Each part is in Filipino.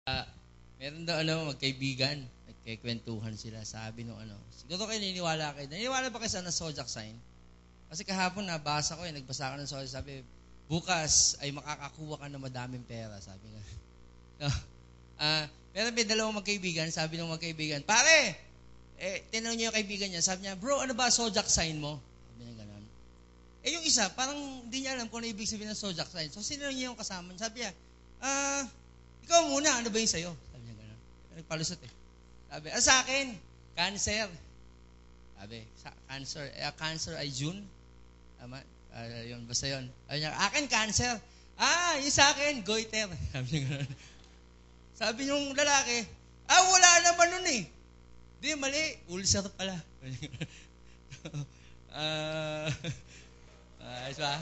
Ah, meron daw magkaibigan, nagkikwentuhan sila, sabi nung siguro kayo naniniwala ba kayo sa zodiac sign? Kasi kahapon nabasa ko nagbasa ko ng zodiac, sabi, bukas ay makakakuha ka ng madaming pera, sabi nga. No? Pero may dalawang magkaibigan, sabi ng magkaibigan, pare, tinanong niya yung kaibigan niya, sabi niya, bro, ano ba zodiac sign mo? Sabi niya gano'n. Yung isa, parang hindi niya alam kung ano ibig sabihin ng zodiac sign. So, sinanong niya yung kasama niya, sabi niya, ikaw muna, ano ba yung sa'yo? Sabi niya gano'n. Nagpalusot Sabi, sa akin, cancer. Sabi, cancer. Cancer ay June. Tama? Yun, basta yun. Sabi niya, akin cancer. Yung sa akin, goiter. Sabi niya gano'n. Sabi niyong lalaki, wala naman nun Di, mali. Ulcer pala. Ayos ba?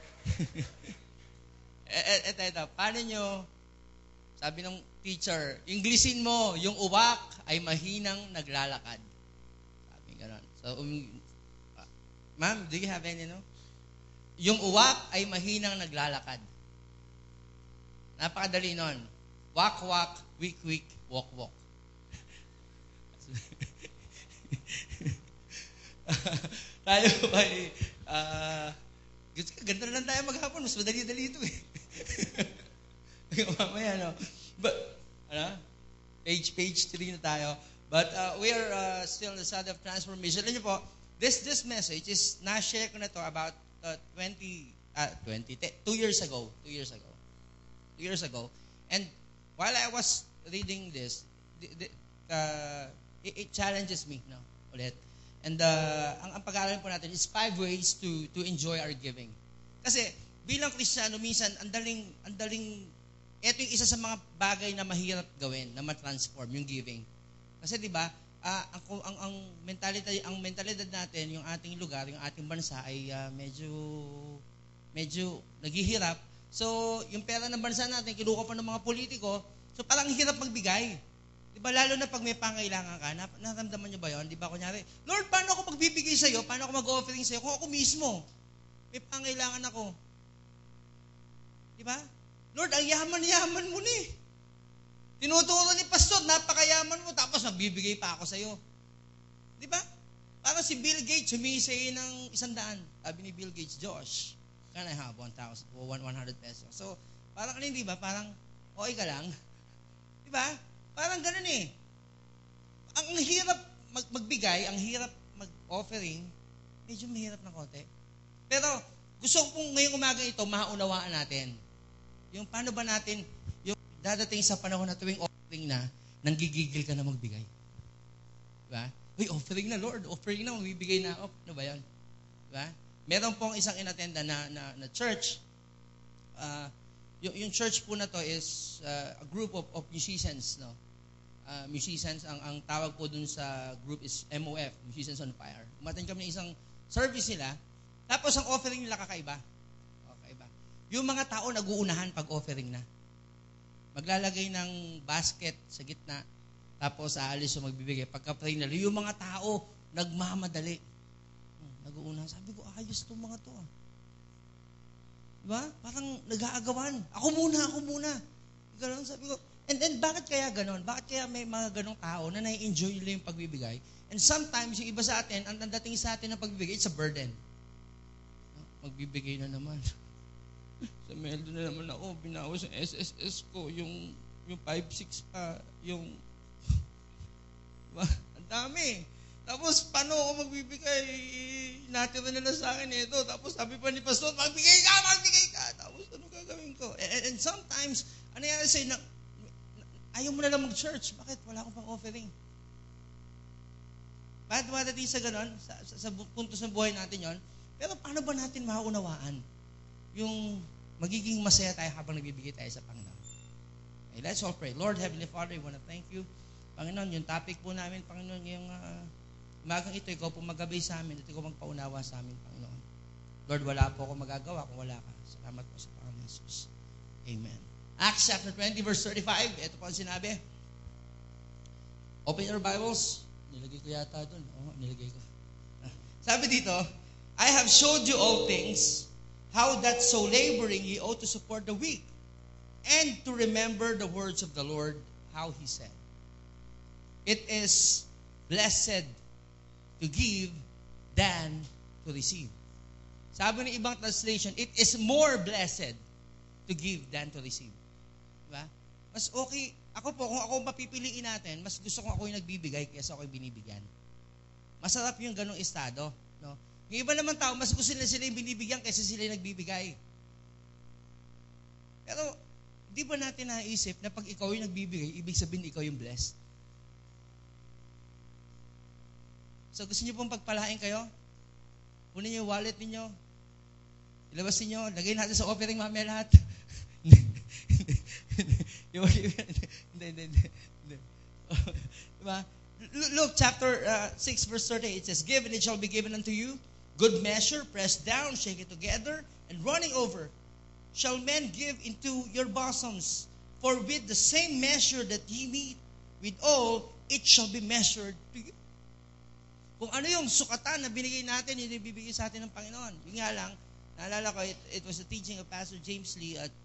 Ito. Paano nyo, sabi ng teacher, Inglesin mo, yung uwak ay mahinang naglalakad. Sabi gano'n. So, ma'am, do you have any, Yung uwak ay mahinang naglalakad. Napakadali nun. Walk, walk, weak, weak, walk, walk. Tayo ay, ganda na lang tayo maghapon, mas madali-dali ito Mamaya, But, page 3 na tayo. But we are still in the study of transformation. Alam niyo po, this message is na-share ko na to about 2 years ago. 2 years ago. And while I was reading this, it challenges me, ulit. And ang pag-aaralan po natin is 5 ways to enjoy our giving. Kasi bilang Kristiyano, minsan ang daling ito yung isa sa mga bagay na mahirap gawin, na ma-transform yung giving. Kasi 'di ba, ang mentalidad natin, yung ating lugar, yung ating bansa ay medyo naghihirap. So, yung pera ng bansa natin kinuha pa ng mga politiko, so parang hirap magbigay. 'Di ba, lalo na pag may pangailangan ka, naramdaman niyo ba 'yon? 'Di ba, kunyari, Lord, paano ako magbibigay sa iyo? Paano ako mag-offering sa iyo kung ako mismo may pangailangan ako? 'Di ba? Lord, ang yaman-yaman mo ni. Tinuturo ni pastor, napakayaman mo, tapos magbibigay pa ako sa iyo. 'Di ba? Parang si Bill Gates humisay ng 100. Sabi ni Bill Gates, Josh, can I have 100 pesos? So, parang hindi ba? Parang okay ka lang. 'Di ba? Parang ganoon Ang hirap magbigay, ang hirap mag-offering, medyo mahirap ng konti. Pero gusto ko pong ngayong umaga ito, maunawaan natin. Yung paano ba natin, yung dadating sa panahon na tuwing offering na, nanggigigil ka na magbigay. Diba? Uy, offering na, Lord, offering na, magbibigay na. Ano ba yan? Diba? Meron pong isang inattenda na church. Yung church po na to is a group of musicians, musicians, ang tawag po dun sa group is MOF, Musicians on Fire. Umattend kami ng isang service nila, tapos ang offering nila kakaiba. Yung mga tao nag-uunahan pag offering na. Maglalagay ng basket sa gitna, tapos aalis yung magbibigay. Pagka-pray na, yung mga tao nagmamadali. Nag-uunahan. Sabi ko, ayos itong mga to. Diba? Parang nag-aagawan. Ako muna. Ganon, sabi ko. And then, bakit kaya ganon? Bakit kaya may mga ganong tao na nai-enjoy nila yung pagbibigay? And sometimes, yung iba sa atin, ang dating sa atin ng pagbibigay, it's a burden. Magbibigay na naman. Sa Meldo na naman ako, binawas yung SSS ko, yung 5-6 pa, yung ang dami. Tapos, paano ako magbibigay? Natira nila sa akin ito. Tapos, sabi pa ni Pastor, magbigay ka! Tapos, ano gagawin ko? And sometimes, ano yan sa'yo, ayaw mo na lang mag-church. Bakit? Wala akong pang-offering. Bakit madating sa ganon? Sa puntos ng buhay natin yon. Pero paano ba natin maunawaan yung magiging masaya tayo habang nagbibigay tayo sa Panginoon? Okay, let's all pray. Lord, Heavenly Father, I want to thank you. Panginoon, yung topic po namin, Panginoon, yung umagang ito, ikaw po maggabay sa amin at ikaw magpaunawa sa amin, Panginoon. Lord, wala po ako magagawa kung wala ka. Salamat po sa Panginoon Jesus. Amen. Acts chapter 20, verse 35. Ito po ang sinabi. Open your Bibles. Nilagay ko yata doon. Nilagay ko. Sabi dito, I have showed you all things, how that so laboring ye ought to support the weak, and to remember the words of the Lord, how he said, "It is blessed to give than to receive." Sabi ng ibang translation, it is more blessed to give than to receive. Diba? Mas okay, ako po, kung ako mapipiliin natin, mas gusto kong ako yung nagbibigay kaysa ako yung binibigyan. Masarap yung ganong estado. No? Yung iba naman tao, mas gusto nila sila yung binibigyan kaysa sila yung nagbibigay. Pero, di ba natin naisip na pag ikaw yung nagbibigay, ibig sabihin ikaw yung blessed? So, gusto niyo pong pagpalain kayo? Kunin niyo yung wallet niyo. Ilabas niyo. Lagay natin sa offering mamaya lahat. Hindi. Diba? Look, chapter 6, verse 38, it says, "Give, and it shall be given unto you. Good measure, pressed down, shake it together, and running over, shall men give into your bosoms. For with the same measure that ye meet withal, it shall be measured to you." Kung ano yung sukatan na binigay natin, hindi bibigay sa atin ng Panginoon. Yung nga lang, naalala ko, it was a teaching of Pastor James Lee at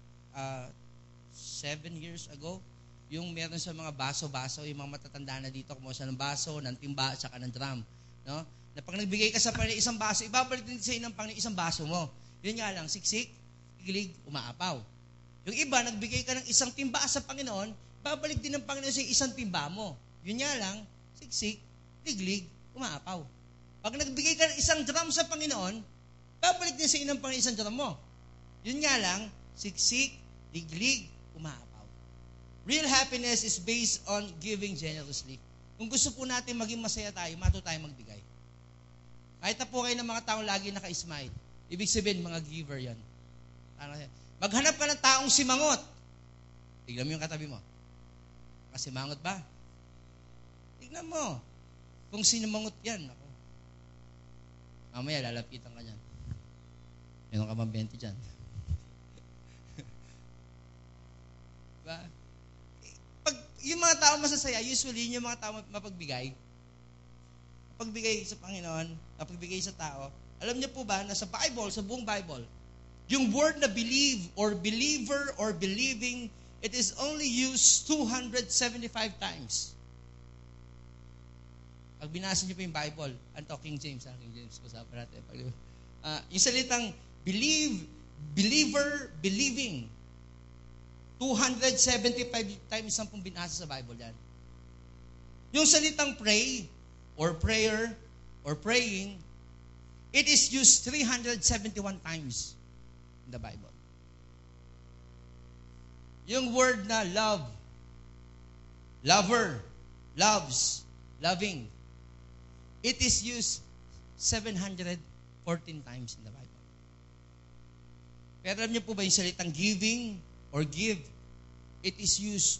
7 years ago. Yung meron sa mga baso-baso, yung mga matatanda na dito, kumuha ng baso, ng timba, at saka ng drum. No? Na pag nagbigay ka sa Panginoon isang baso, ibabalik din sa inyo ng Panginoon isang baso mo. Yun nga lang, siksik, gilig, umaapaw. Yung iba, nagbigay ka ng isang timba sa Panginoon, babalik din ng Panginoon sa isang timba mo. Yun nga lang, siksik, liglig, umaapaw. Pag nagbigay ka ng isang drum sa Panginoon, babalik din sa inyo ng Panginoon isang drum mo. Yun nga lang, siksik, liglig, umaapaw. Real happiness is based on giving generously. Kung gusto po natin maging masaya tayo, matuto tayo magbigay. Kahit na po kayo ng mga taong lagi naka-smile, ibig sabihin, mga giver yan. Maghanap ka ng taong simangot. Tignan mo yung katabi mo. Kasimangot ba? Tignan mo. Kung sinumangot yan, ako. Mamaya, lalapitan ka dyan. Meron ka bang 20 dyan? Diba? Pag yung mga tao masasaya, usually yung mga tao mapagbigay. Mapagbigay sa Panginoon, mapagbigay sa tao. Alam niyo po ba na sa Bible, sa buong Bible, yung word na believe or believer or believing, it is only used 275 times. Pag binasa niyo po yung Bible, anto King James, King James, usapan natin. Yung salitang believe, believer, believing, 275 times ang pong binasa sa Bible yan. Yung salitang pray, or prayer, or praying, it is used 371 times in the Bible. Yung word na love, lover, loves, loving, it is used 714 times in the Bible. Pero alam niyo po ba yung salitang giving or give, it is used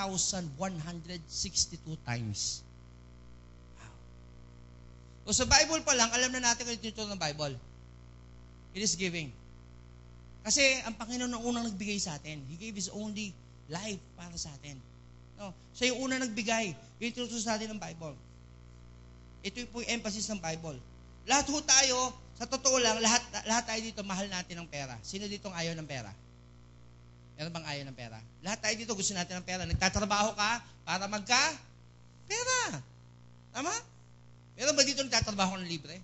2,162 times. Wow. So sa Bible pa lang, alam na natin kung ito ng Bible. It is giving. Kasi ang Panginoon ang unang nagbigay sa atin. He gave His only life para sa atin. No? Siya yung unang nagbigay. Yung ituturo sa atin ng Bible. Ito po yung emphasis ng Bible. Lahat ho tayo, sa totoo lang, lahat tayo dito mahal natin ng pera. Sino dito ang ayaw ng pera? Meron bang ayaw ng pera? Lahat tayo dito gusto natin ng pera. Nagtatrabaho ka para pera. Tama? Meron ba dito nagtatrabaho ng libre?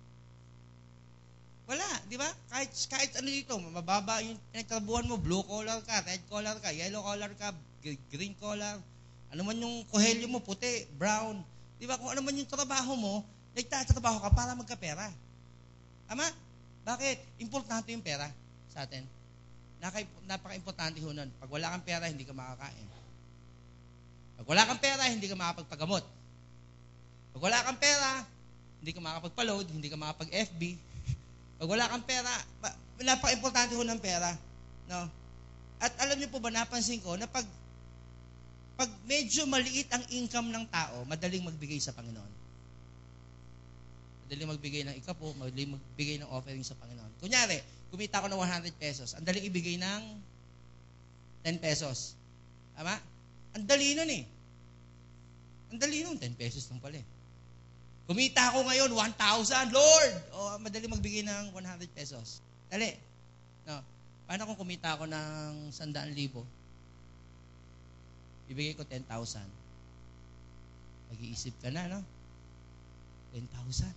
Wala, di ba? Kahit ano dito, mababa yung pinagtrabuhan mo, blue collar ka, red collar ka, yellow collar ka, green collar, ano man yung kohelyo mo, puti, brown. Di ba? Kung ano man yung trabaho mo, nagtatrabaho ka para magkapera. Tama? Bakit? Importante yung pera sa atin. Napaka-importante ho nun. Pag wala kang pera, hindi ka makakain. Pag wala kang pera, hindi ka makapagpagamot. Pag wala kang pera, hindi ka makapagpa-load, hindi ka makapag-FB. Pag wala kang pera, napaka-importante ho ng pera. No? At alam niyo po ba, napansin ko, na pag medyo maliit ang income ng tao, madaling magbigay sa Panginoon. Madaling magbigay ng ikapo, madaling magbigay ng offering sa Panginoon. Kunyari, kumita ako ng 100 pesos, ang daling ibigay ng 10 pesos. Tama? Ang dali nun eh. Ang dali nun, 10 pesos lang pala eh. Kumita ako ngayon, 1,000, Lord! O, madaling magbigay ng 100 pesos. Dali. No. Paano kung kumita ako ng 100,000? Ibigay ko 10,000. Mag-iisip ka na, no? 10,000.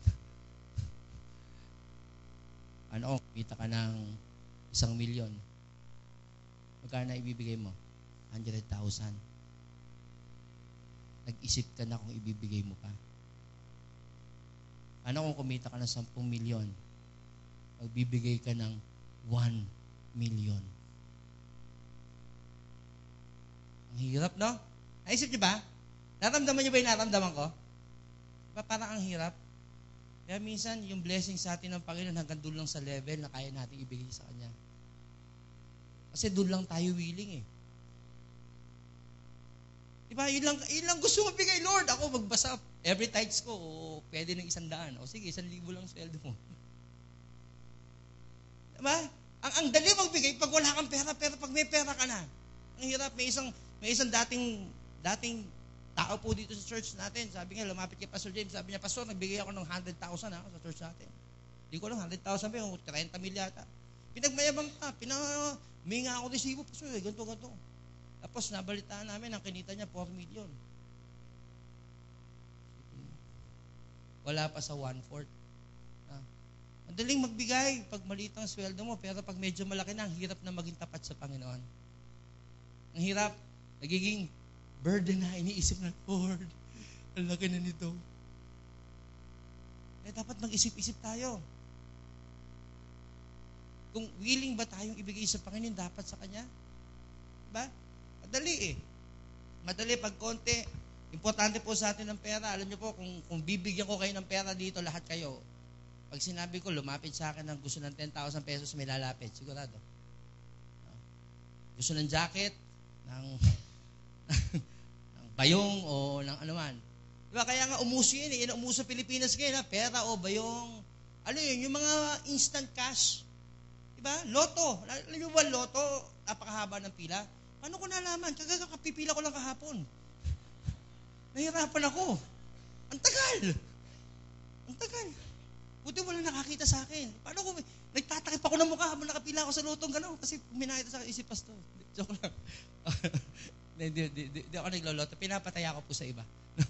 Ano, kita ka ng 1,000,000. Magkano na ibibigay mo? 100,000. Nag-isip ka na kung ibibigay mo pa. Ano kung kumita ka ng 10,000,000? Magbibigay ka ng 1,000,000. Ang hirap, no? Naisip niyo ba? Naramdaman niyo ba yung naramdaman ko? Diba parang ang hirap? Kaya minsan, yung blessing sa atin ng Panginoon hanggang doon lang sa level na kaya natin ibigay sa Kanya. Kasi doon lang tayo willing eh. Diba? Yun lang gusto mo bigay, Lord. Ako magbasa. Every tithes ko, pwede ng 100. O sige, 1,000 lang sweldo mo. Diba? Ang dali magbigay pag wala kang pera, pero pag may pera ka na. Ang hirap. May isang dating tao po dito sa church natin. Sabi nga, lumapit kay Pastor James. Sabi niya, Pastor, nagbigay ako ng 100,000 sa church natin. Hindi ko lang, 100,000 pa yung 30 mil yata. Pinagmayabang ka. Huminga ako resibo. Pastor, ganito. Tapos nabalitaan namin, ang kinita niya 4 million. Wala pa sa 1/4. Madaling magbigay pag maliit ang sweldo mo, pero pag medyo malaki na, ang hirap na maging tapat sa Panginoon. Ang hirap, nagiging burden na iniisip na, Lord, ang laki na nito. Eh, dapat mag-isip-isip tayo. Kung willing ba tayong ibigay sa Panginoon, dapat sa Kanya? Diba? Madali eh. Madali pag konti. Importante po sa atin ng pera. Alam niyo po, kung bibigyan ko kayo ng pera dito, lahat kayo, pag sinabi ko, lumapit sa akin ng gusto ng 10,000 pesos, may lalapit. Sigurado. Gusto ng jacket, ng bayong, o ng anuman. Diba? Kaya nga umuso yun eh. Umuso Pilipinas ngayon, pera o bayong. Ano yun? Yung mga instant cash. Diba? Loto. Alam niyo ba, loto, napakahaba ng pila. Paano ko nalaman? Kakapipila ko lang kahapon. Nahirapan ako. Ang tagal. Buti wala nakakita sa akin. Paano ko, nagtatakip ako ng mukha habang nakapila ako sa lotong gano'n. Kasi minakita sa akin, isip Pastor. Joke lang. Hindi ako nagloloto. Pinapataya ako po sa iba.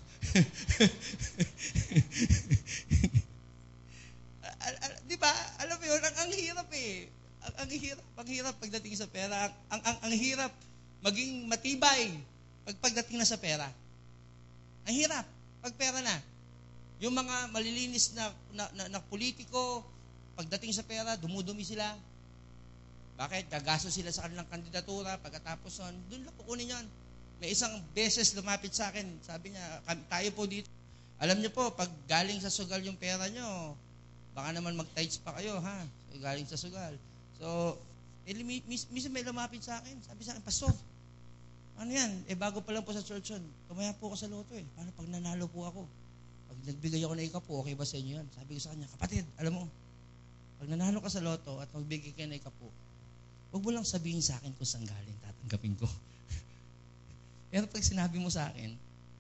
Diba? Alam mo yun, ang hirap eh. Ang hirap pagdating sa pera. Ang hirap maging matibay pagdating na sa pera. Ang hirap pag pera na. Yung mga malilinis na politiko, pagdating sa pera, dumudumi sila. Bakit? Gagasto sila sa kanilang kandidatura, pagkatapos nun, doon lang kukunin yan. May isang beses lumapit sa akin, sabi niya, tayo po dito, alam niyo po, pag galing sa sugal yung pera niyo, baka naman mag-tights pa kayo, ha? So, galing sa sugal. So, minsan may lumapit sa akin, sabi sa akin, Pastor, ano yan? Bago pa lang po sa church yun, tumaya po ako sa loto eh. Paano pag nanalo po ako? Pag nagbigay ako ng ikapo, okay ba sa inyo yan? Sabi ko sa kanya, kapatid, alam mo, pag nanalo ka sa loto at magbigay ka ng ikapo, huwag mo lang sabihin sa akin kung saan galing, tatanggapin ko. Pero pag sinabi mo sa akin,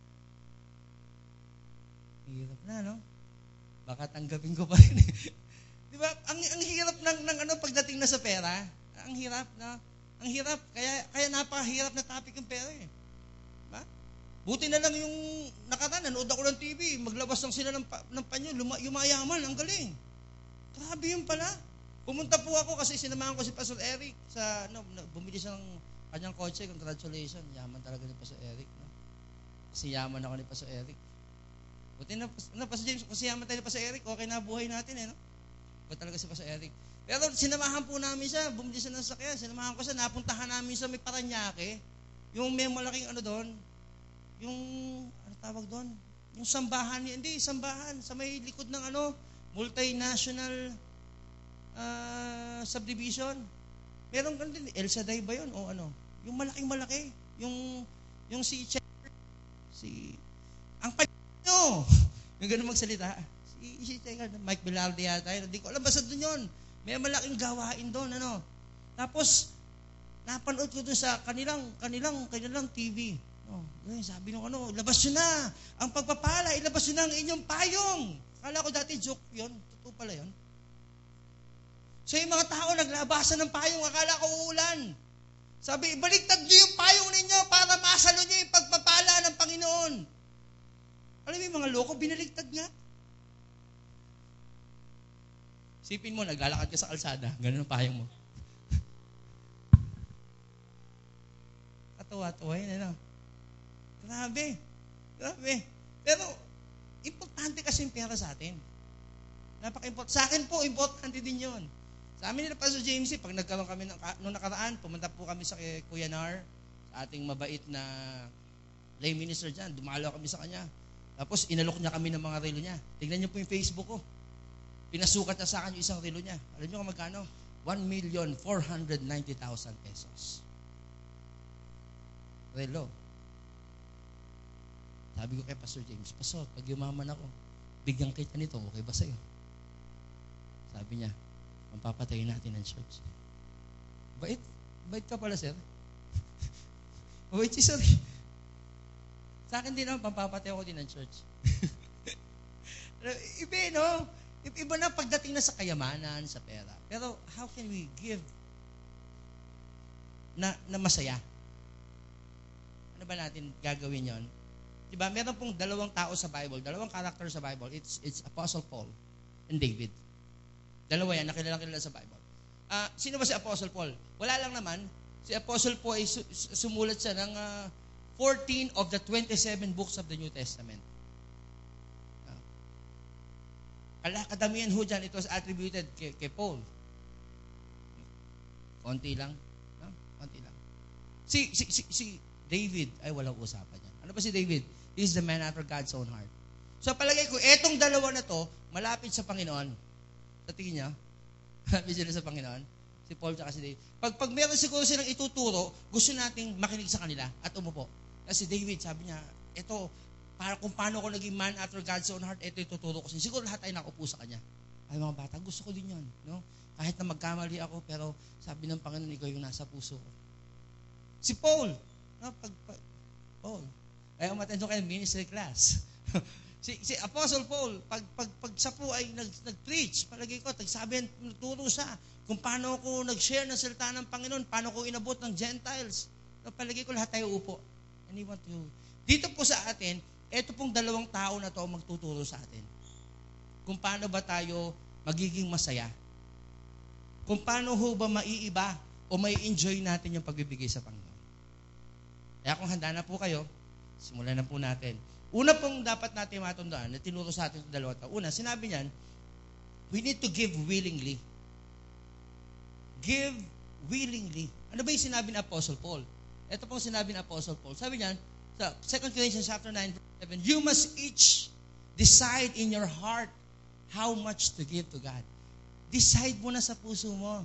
hirap na, no? Baka tanggapin ko pa rin. Di ba? Ang hirap ng pagdating na sa pera. Ang hirap na. Ang hirap. Kaya napakahirap na topic yung pera eh. Diba? Buti na lang yung nakaraan, nanood ako ng TV, maglabas lang sila ng panyo, yumayaman, ang galing. Grabe yun pala. Pumunta po ako kasi sinamahan ko si Pastor Eric bumili siya ng kanyang kotse. Congratulations. Yaman talaga ni Pastor Eric. No? Kasi yaman ako ni Pastor Eric. Buti na, Pastor James, kasi yaman tayo ni Pastor Eric, okay na buhay natin eh, no? Buti talaga si Pastor Eric. Pero sinamahan po namin siya, bumili siya ng sakyan, sinamahan ko siya, napuntahan namin sa may Paranaque, yung may malaking doon, yung, ano tawag doon? Yung sambahan, sa may likod ng multinational subdivision. Meron ka din, El Shaddai ba yun? O ano? Yung malaking-malaki. Yung ang panyo! Yung ganun magsalita. Mike Velarde yata. Hindi ko alam, basta doon yun. May malaking gawain doon, Tapos, napanood ko doon sa kanilang TV. Sabi nung labas nyo na. Ang pagpapala, ilabas nyo na ang inyong payong. Akala ko dati joke yun. Totoo pala yun. So yung mga tao naglabasan ng payong, akala ko uulan. Sabi, ibaliktad niyo yung payong ninyo para masalo niyo yung pagpapala ng Panginoon. Alam mo yung mga loko, binaliktad nga. Sipin mo, naglalakad ka sa kalsada, ganun ang payong mo. Katawa-tawa yun, ano? Grabe. Pero, importante kasi yung pera sa atin. Napaka-importante. Sa akin po, importante din yun. Sa amin nila Pastor James, pag nagkaroon kami noong nakaraan, pumunta po kami sa Kuya Nar, sa ating mabait na lay minister dyan. Dumalo kami sa kanya. Tapos, inalok niya kami ng mga relo niya. Tignan niyo po yung Facebook ko. Pinasukat niya sa akin yung isang relo niya. Alam niyo kung magkano? 1,490,000 pesos. Relo. Sabi ko kay Pastor James, Pastor, pag yumaman ako, bigyan kita nito, okay ba sa'yo? Sabi niya, papatayin natin ang church. Bait ka pala, sir. Bait si sir. Sa akin din naman, pampapatay ako din ng church. Iba, no? Iba na pagdating na sa kayamanan, sa pera. Pero how can we give na masaya? Ano ba natin gagawin yon? Diba, meron pong dalawang tao sa Bible, dalawang character sa Bible. It's Apostle Paul and David. Dalawa yan, nakilala sa Bible. Sino ba si Apostle Paul? Wala lang naman. Si Apostle Paul ay sumulat siya ng 14 of the 27 books of the New Testament. Kadamihan ho dyan, it was attributed kay Paul. Konti lang. Konti lang. Si David, ay walang usapan yan. Ano ba si David? He is the man after God's own heart. So palagay ko, etong dalawa na to, malapit sa Panginoon. Sa tingin niya, malapit sila sa Panginoon. Si Paul at si David. Pag meron siguro silang ituturo, gusto nating makinig sa kanila at umupo. Kasi David, sabi niya, ito, para kung paano ko naging man after God's own heart, ito ituturo ko. Siguro lahat ay nakaupo sa kanya. Ay mga bata, gusto ko din yan. No? Kahit na magkamali ako, pero sabi ng Panginoon, ikaw yung nasa puso ko. Si Paul, no? Paul, ayaw matendo kayo ministry class. si Apostle Paul, pag siya po ay nag-preach, palagi ko, nagsabi, nagturo siya kung paano ko nag-share ng salita ng Panginoon, paano ko inabot ng Gentiles. Palagi ko lahat tayo upo. And he want to. Dito po sa atin, eto pong dalawang tao na to magtuturo sa atin. Kung paano ba tayo magiging masaya. Kung paano ho ba maiiba o may enjoy natin yung pagbibigay sa Panginoon. Kaya kung handa na po kayo, simulan na po natin. Una pong dapat natin matandaan na tinuro sa atin sa dalawa tao. Una, sinabi niyan, we need to give willingly. Give willingly. Ano ba yung sinabi ni Apostle Paul? Ito pong sinabi ni Apostle Paul. Sabi niyan, sa 2 Corinthians chapter 9, verse 7, you must each decide in your heart how much to give to God. Decide mo na sa puso mo.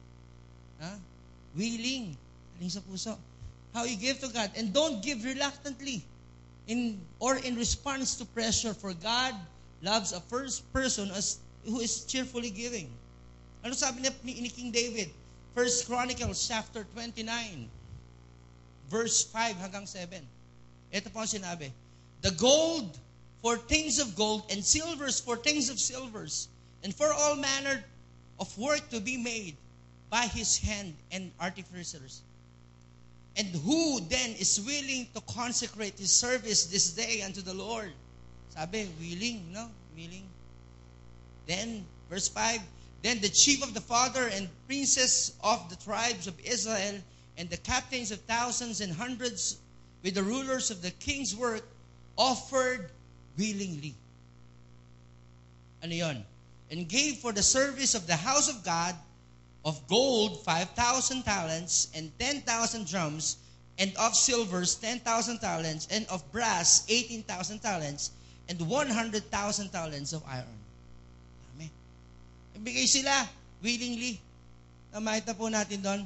Willing. Aling sa puso. How you give to God. And don't give reluctantly in response to pressure, for God loves a first person who is cheerfully giving. Ano sabi ni King David? 1 Chronicles chapter 29, verse 5 hanggang 7. Ito po ang sinabi. The gold for things of gold, and silvers for things of silvers, and for all manner of work to be made by his hand and artificers. And who then is willing to consecrate his service this day unto the Lord? Sabi, willing, no? Willing. Then, verse 5, then the chief of the father and princes of the tribes of Israel and the captains of thousands and hundreds with the rulers of the king's work offered willingly. Ano yon? And gave for the service of the house of God of gold 5,000 talents and 10,000 drums, and of silvers 10,000 talents, and of brass 18,000 talents, and 100,000 talents of iron. Amen. Ibigay sila willingly. Makita po natin doon.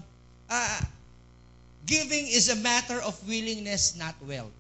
Giving is a matter of willingness, not wealth.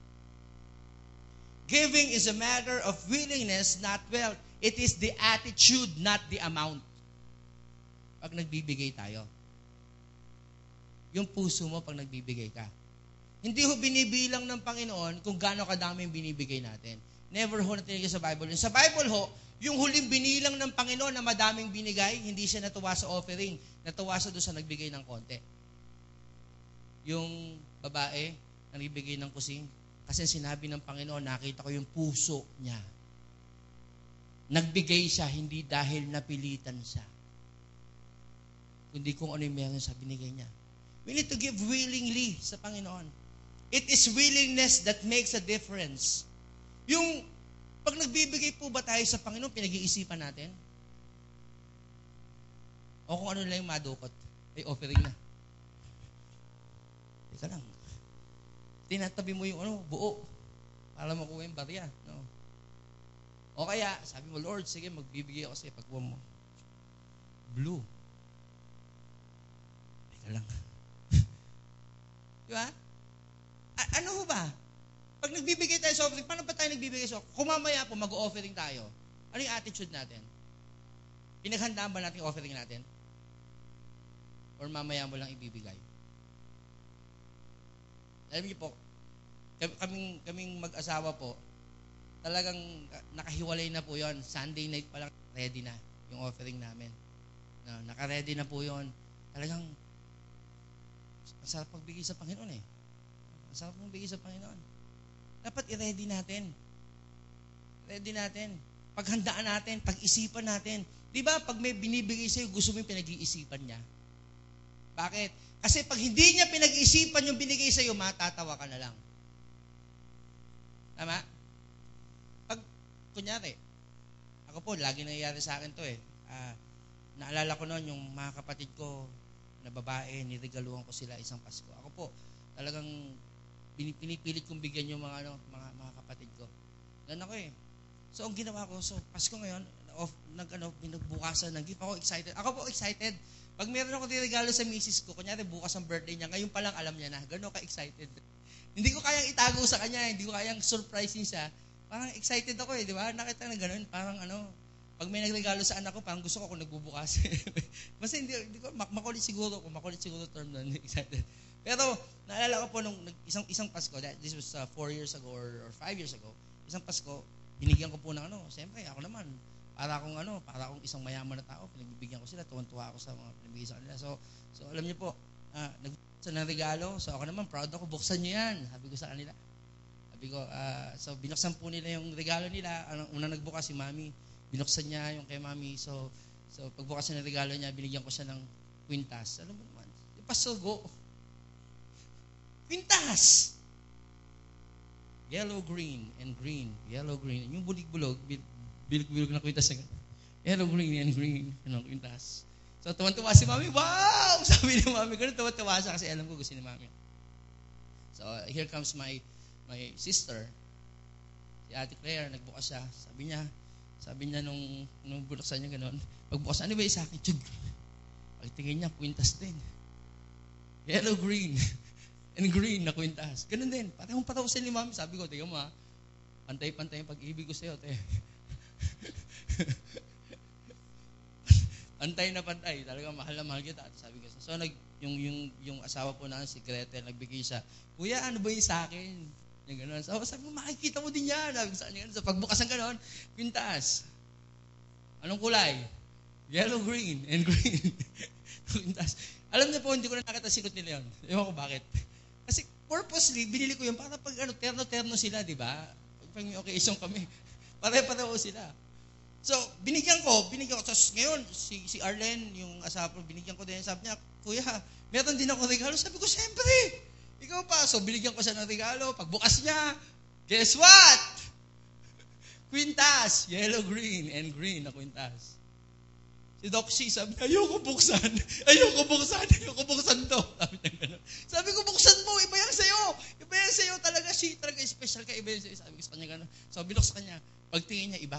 Giving is a matter of willingness, not wealth. It is the attitude, not the amount. Pag nagbibigay tayo. Yung puso mo pag nagbibigay ka. Hindi ho binibilang ng Panginoon kung gaano kadaming binibigay natin. Never ho natin sa Bible. Sa Bible ho, yung huling binilang ng Panginoon na madaming binigay, hindi siya natuwa sa offering. Natuwa siya doon sa nagbigay ng konti. yung babae na nagbigay ng kusing. Kasi sinabi ng Panginoon, nakita ko yung puso niya. Nagbigay siya, hindi dahil napilitan siya. Kundi kung ano yung meron siya, binigay niya. We need to give willingly sa Panginoon. It is willingness that makes a difference. Yung, pag nagbibigay po ba tayo sa Panginoon, pinag-iisipan natin? O kung ano lang yung madukot, ay offering na. Teka lang. Tinatabi mo yung buo para makuha yung barya. No? O kaya, sabi mo, Lord, sige, magbibigay ako sa'yo pagkuha mo. Blue. Teka lang. Di ba? Ano ho ba? Pag nagbibigay tayo sa offering, paano ba tayo nagbibigay sa offering? Kung mamaya po, mag-offering tayo, ano yung attitude natin? Pinaghandaan ba natin yung offering natin? Or mamaya mo lang ibibigay? Alam niyo po, kaming mag-asawa po, talagang nakahiwalay na po yon. Sunday night pa lang, ready na yung offering namin. No, naka-ready na po yon. Talagang, ang sarap pagbigay sa Panginoon eh. Ang sarap magbigay sa Panginoon. Dapat i-ready natin. Ready natin. Paghandaan natin, pag-isipan natin. Di ba, pag may binibigay sa'yo, gusto mo yung pinag-iisipan niya? Bakit? Kasi pag hindi niya pinag-isipan yung binigay sa'yo, matatawa ka na lang. Tama? Pag, kunyari, ako po, lagi nangyayari sa akin to eh. Naalala ko noon, yung mga kapatid ko na babae, niregaluhan ko sila isang Pasko. Ako po, talagang pinipilit kong bigyan yung mga kapatid ko. Ganun ako eh. So, ang ginawa ko, Pasko ngayon, binagbukasan ng gift. Ako excited. Ako po excited. Pag meron ako regalo sa misis ko, kunyari bukas ang birthday niya, ngayon pa lang alam niya na, gano'n ka-excited. Hindi ko kayang itago sa kanya, hindi ko kayang surprisein siya. Parang excited ako eh, di ba? Nakita na gano'n, parang pag may nagregalo sa anak ko, parang gusto ko ako nagbubukas. Basta hindi ko, makulit siguro term doon, excited. Pero, naalala ko po nung isang Pasko, this was 4 years ago or 5 years ago, isang Pasko, binigyan ko po ng siyempre, ako naman, para akong isang mayaman na tao, pinagbibigyan ko sila, tuwan-tuwa ako sa mga pinibigay sa kanila. So alam niyo po, nagbuksan ng regalo, so ako naman, proud ako, buksan niyo yan, sabi ko sa kanila. Sabi ko, so binuksan po nila yung regalo nila, unang nagbukas si Mami, binuksan niya yung kay Mami, so pagbukas ng regalo niya, binigyan ko siya ng kwintas. Alam mo naman, yung pasugo. Kwintas! Yellow, green, and green. Yellow, green. Yung bulig-bulog, bilog na kwintas na yellow, green, and green. Ano, kwintas. So, tuwan-tuwa si Mami. Wow! Sabi ni Mami, ganun tuwan-tuwa siya kasi alam ko gusto ni Mami. So, here comes my sister. Si Ate Claire, nagbukas siya. Sabi niya nung buluksan niya gano'n, pagbukas, ano ba yung sa akin? Tiyug! Pagtingin niya, kwintas din. Yellow, green, and green na kwintas. Ganun din. Parang patausin ni Mami. Sabi ko, tingnan mo ha, pantay-pantay yung pag-ibig ko sa'yo, te. Pantay na pantay. Talagang mahal na mahal kita. Sabi ko, so yung asawa po namin, si Gretel, nagbigay siya, Kuya, ano ba yung sa akin? Yung gano'n. So, sabi mo, makikita mo din yan. Sabi ko sa kanya, so pagbukas ng gano'n, kwintas. Anong kulay? Yellow, green, and green. Kwintas. Alam niyo po, hindi ko na nakita sikot nila yun. Ewan ko bakit. Kasi purposely, binili ko yun para pag terno-terno sila, di ba? Pag may occasion kami, pare-pareho sila. So, binigyan ko. So, ngayon, si Arlen, yung asawa ko, binigyan ko din. Sabi niya, Kuya, meron din ako regalo. Sabi ko, siyempre, ikaw pa. So, binigyan ko siya ng regalo. Pagbukas niya, guess what? Kwintas. Yellow, green, and green na kwintas. Si Doc C, sabi niya, ayoko buksan to. Sabi ko, buksan mo, iba yan sa'yo talaga, si talaga special ka, iba yan sa'yo. Sabi ko sa kanya gano'n. So, binuksan sa kanya, pagtingin niya, iba.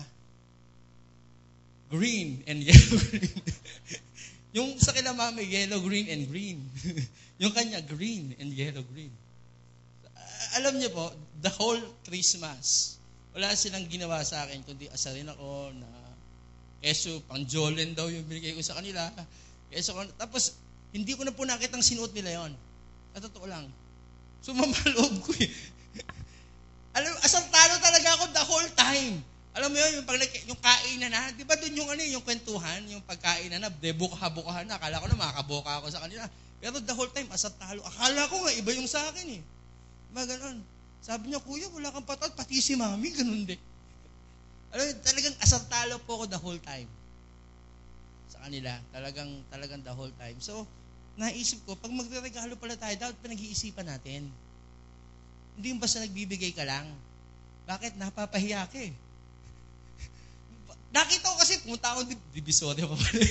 Green and yellow, green. Yung sa kila Mami, yellow, green, and green. Yung kanya, green and yellow, green. Alam niyo po, the whole Christmas, wala silang ginawa sa akin, kundi asarin ako na keso, pang Jolen daw yung binigay ko sa kanila. Tapos, hindi ko na po nakitang sinuot nila yon. At totoo lang. Sumamaloob ko eh. Alam, asartado talaga ako the whole time. Alam mo yun, yung kainan na, di ba doon yung yung kwentuhan, yung pagkainan na, buka-bukahan na, akala ko na makakaboka ako sa kanila. Pero the whole time, asat talo. Akala ko nga, iba yung sa akin eh. Diba ganon? Sabi niya, kuya, wala kang patat, pati si mami, ganun din. Alam mo, talagang asat talo po ako the whole time. Sa kanila, talagang the whole time. So, naisip ko, pag magre-regalo pala tayo, dapat pinag-iisipan natin. Hindi yung basta nagbibigay ka lang. Bakit? Napapahiya ka eh. Nakita ko kasi, pumunta ako, divisoria pa pala.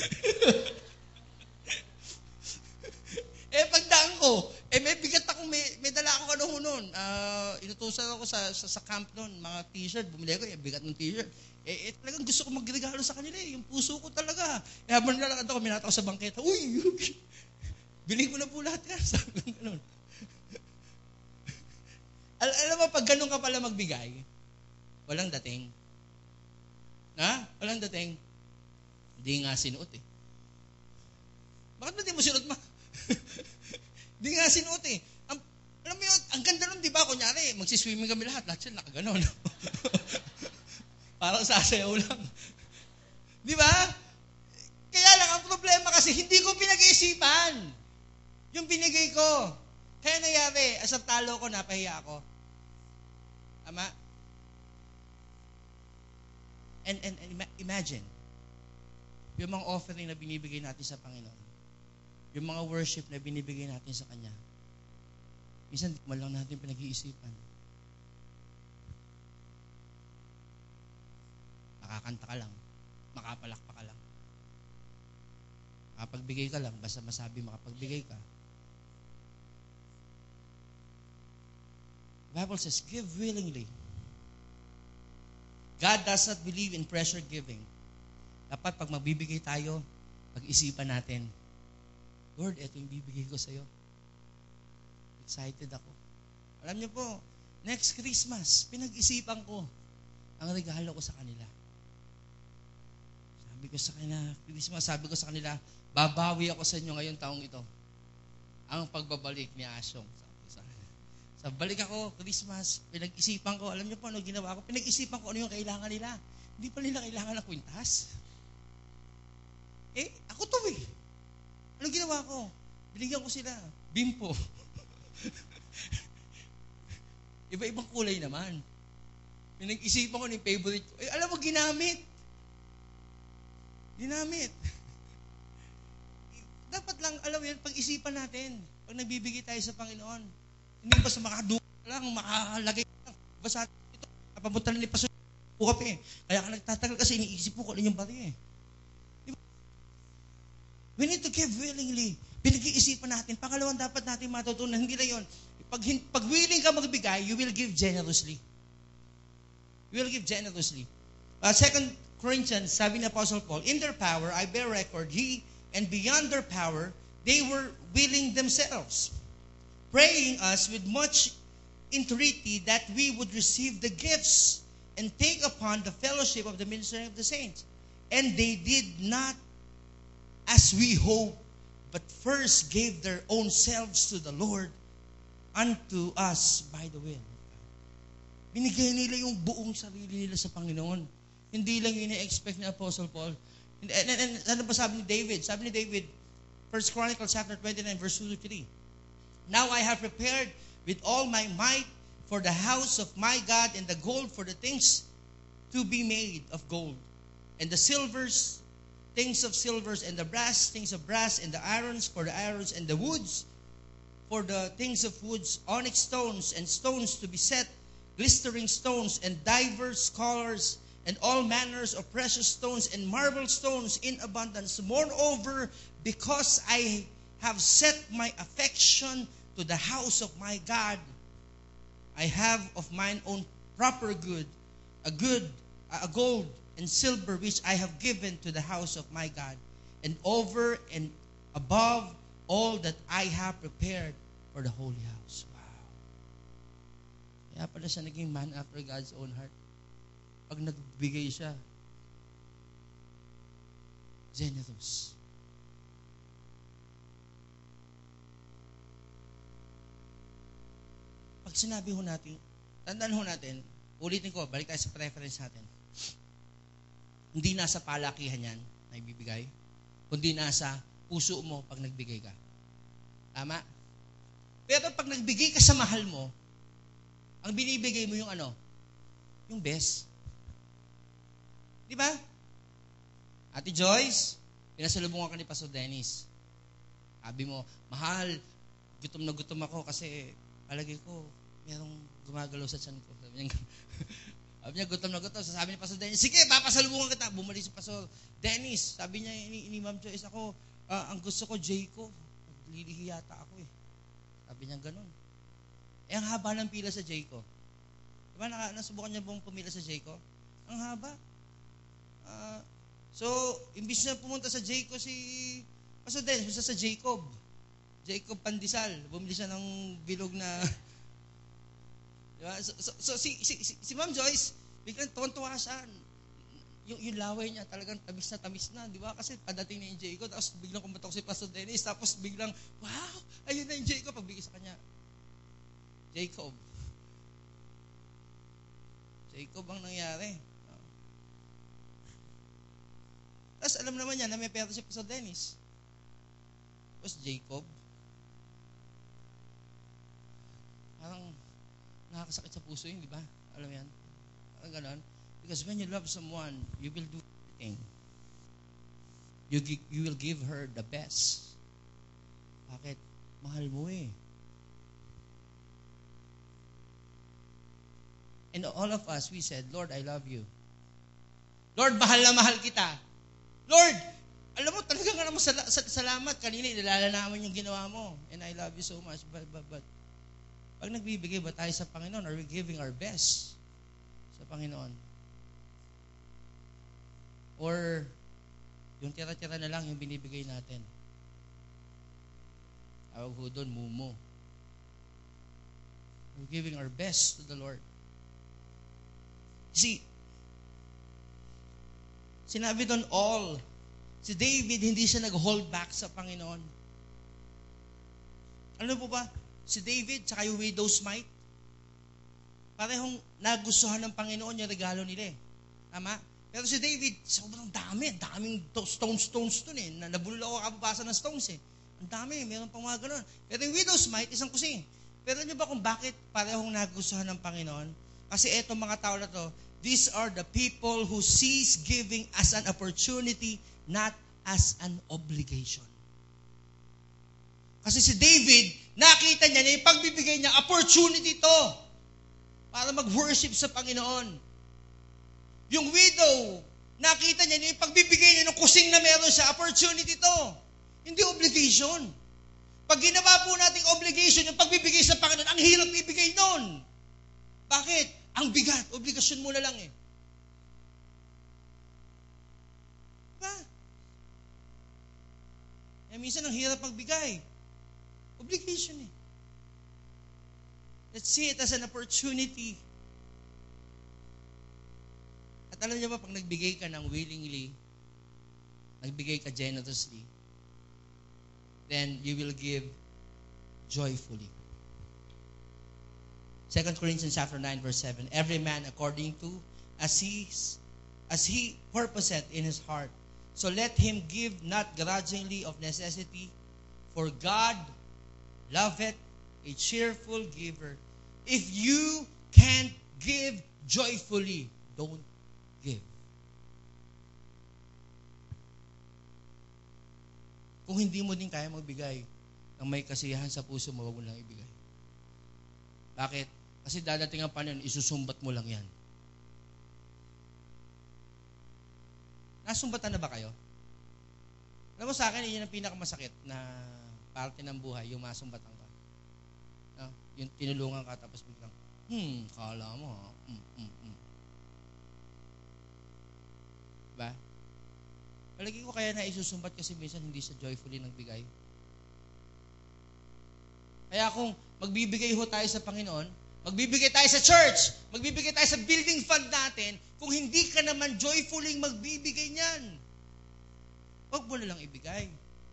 Pagdaan ko, may bigat ako, may dala akong noon. Inutusan ako sa camp noon, mga t-shirt, bumili ako, bigat ng t-shirt. Talagang gusto ko magregalo sa kanila yung puso ko talaga. Habang nilalakad ako, minata ko sa bangketa, uy, bilhin ko na po lahat yan. Sabi ko gano'n. Alam mo, pag ganun ka pala magbigay, walang dating. Walang dating. Hindi nga sinuot eh. Bakit ba di mo sinuot Hindi nga sinuot eh. Alam mo yun, ang ganda nun, di ba? Kunyari, magsiswimming kami lahat sila nakaganon. Parang sasayaw lang. Di ba? Kaya lang, ang problema kasi, hindi ko pinag-iisipan. Yung binigay ko. Kaya nangyari, as talo ko, napahiya ako. Tama? And imagine, yung mga offering na binibigay natin sa Panginoon, yung mga worship na binibigay natin sa Kanya, minsan di man lang natin pinag-iisipan. Makakanta ka lang, makapalakpa ka lang. Makapagbigay ka lang, basta masabi makapagbigay ka. The Bible says, give willingly. God does not believe in pressure giving. Dapat pag magbibigay tayo, pag-isipan natin, Lord, ito yung bibigay ko sa'yo. Excited ako. Alam niyo po, next Christmas, pinag-isipan ko ang regalo ko sa kanila. Sabi ko sa kanila, babawi ako sa inyo ngayong taong ito. Ang pagbabalik ni Asyong. Sa balik ako, Christmas, pinag-isipan ko, alam niyo po ano ginawa ko? Pinag-isipan ko ano yung kailangan nila. Hindi pa nila kailangan ng kwintas. Ako to eh. Anong ginawa ko? Binigyan ko sila. Bimpo. Iba-ibang kulay naman. Pinag-isipan ko yung favorite ko. Alam mo, ginamit. Dapat lang, alam mo yun, pag-isipan natin. Pag nagbibigay tayo sa Panginoon. Hindi ba sa makaduka lang, makakalagay lang. Basta ito, napapunta na ni Pastor kape. Kaya ka nagtatagal kasi iniisip mo kung ano yung bari eh. Diba? We need to give willingly. Pinag-iisipan natin. Pangalawang dapat natin matutunan. Hindi na yun. Pag willing ka magbigay, you will give generously. You will give generously. 2 Corinthians, sabi ni Apostle Paul, in their power, I bear record, he and beyond their power, they were willing themselves, praying us with much entreaty that we would receive the gifts and take upon the fellowship of the ministry of the saints. And they did not as we hope, but first gave their own selves to the Lord unto us by the will. Binigay nila yung buong sarili nila sa Panginoon. Hindi lang yun i-expect ni Apostle Paul. And ano ba sabi ni David? Sabi ni David, 1 Chronicles chapter 29, verse 2-3. Now I have prepared with all my might for the house of my God, and the gold for the things to be made of gold, and the silvers, things of silvers, and the brass, things of brass, and the irons for the irons, and the woods for the things of woods, onyx stones, and stones to be set, glistering stones, and divers colors, and all manners of precious stones, and marble stones in abundance. Moreover, because I have set my affection to the house of my God, I have of mine own proper good, a gold and silver which I have given to the house of my God, and over and above all that I have prepared for the holy house. Wow. Kaya pala siya naging man after God's own heart. Pag nagbigay siya, generous. Pag sinabi ho natin, tandaan ho natin, Ulitin ko, balik tayo sa preference natin. Hindi nasa palakihan yan na ibibigay, kundi nasa puso mo pag nagbigay ka. Tama? Pero pag nagbigay ka sa mahal mo, ang binibigay mo yung ano? Yung best. Di ba? Ate Joyce, pinasalubungan ka ni Pastor Dennis. Sabi mo, mahal, gutom na gutom ako kasi palagi ko, merong gumagalaw sa tiyan ko. Sabi niya, gutom na gutom. Sabi ni Pastor Dennis, sige, papasalubungan kita. Bumalik si Pastor Dennis. Sabi niya, ni Ma'am Joyce, ako, ang gusto ko, Jayco. Lilihi yata ako eh. Sabi niya, ganun. Eh, ang haba ng pila sa Jayco. Diba, nasubukan niya bang pumila sa Jayco? Ang haba. So, imbis na pumunta sa Jayco si Pastor Dennis, pumunta sa Jacob. Jacob Pandesal. Bumili siya ng bilog na... Diba? So si Ma'am Joyce, biglang tuwan-tuwa siya. Yung laway niya talagang tamis na, di ba? Kasi padating na yung Jacob, tapos biglang kumatok si Pastor Dennis, tapos biglang, wow, ayun na yung Jacob, pagbigay sa kanya. Jacob ang nangyari. Tapos alam naman niya na may pera si Pastor Dennis. Tapos Jacob, parang nakakasakit sa puso yun, di ba? Alam yan? Parang ganon. Because when you love someone, you will do everything. You will give her the best. Bakit? Mahal mo eh. And all of us, we said, Lord, I love you. Lord, mahal na mahal kita. Lord, alam mo, talagang alam mo, salamat. Kanina, ilalala namin yung ginawa mo. And I love you so much. But, pag nagbibigay ba tayo sa Panginoon, are we giving our best sa Panginoon? Or, yung tira-tira na lang yung binibigay natin. Tawag ho doon, mumo. We're giving our best to the Lord. See, sinabi doon all. Si David, hindi siya nag-hold back sa Panginoon. Ano po ba? Si David, tsaka yung widow's mite, parehong nagustuhan ng Panginoon yung regalo nila eh. Tama? Pero si David, sobrang daming stones dun eh. Nabulol ako kababasa ng stones eh. Ang dami, meron pang mga ganun. Pero yung widow's mite, isang kusing. Pero niyo ba kung bakit parehong nagustuhan ng Panginoon? Kasi etong mga tao na to, these are the people who sees giving as an opportunity, not as an obligation. Kasi si David, nakita niya na yung pagbibigay niya, opportunity to para mag-worship sa Panginoon. Yung widow, nakita niya na yung pagbibigay niya ng kusing na meron siya, opportunity to. Hindi obligation. Pag ginawa po nating obligation, yung pagbibigay sa Panginoon, ang hirap ibigay nun. Bakit? Ang bigat. Obligasyon mo na lang eh. Diba? Eh, minsan ang hirap magbigay. Obligation eh. Let's see it as an opportunity. At alam niyo ba, pag nagbigay ka ng willingly, nagbigay ka generously, then you will give joyfully. 2 Corinthians chapter 9, verse 7. Every man according to as he purposeth in his heart. So let him give not grudgingly of necessity, for God loveth a cheerful giver. If you can't give joyfully, don't give. Kung hindi mo din kaya magbigay ng may kasiyahan sa puso mo, wag mo lang ibigay. Bakit? Kasi dadating ang panahon, isusumbat mo lang yan. Nasumbatan na ba kayo? Alam mo sa akin, yun ang pinakamasakit na parte ng buhay, yung masumbatan ka. No? Yung tinulungan ka, tapos biglang, kala mo, Diba? Palagi ko kaya na isusumbat kasi minsan hindi siya joyfully nagbigay. Kaya kung magbibigay ho tayo sa Panginoon, magbibigay tayo sa church, magbibigay tayo sa building fund natin, kung hindi ka naman joyfully magbibigay niyan, huwag mo na lang ibigay.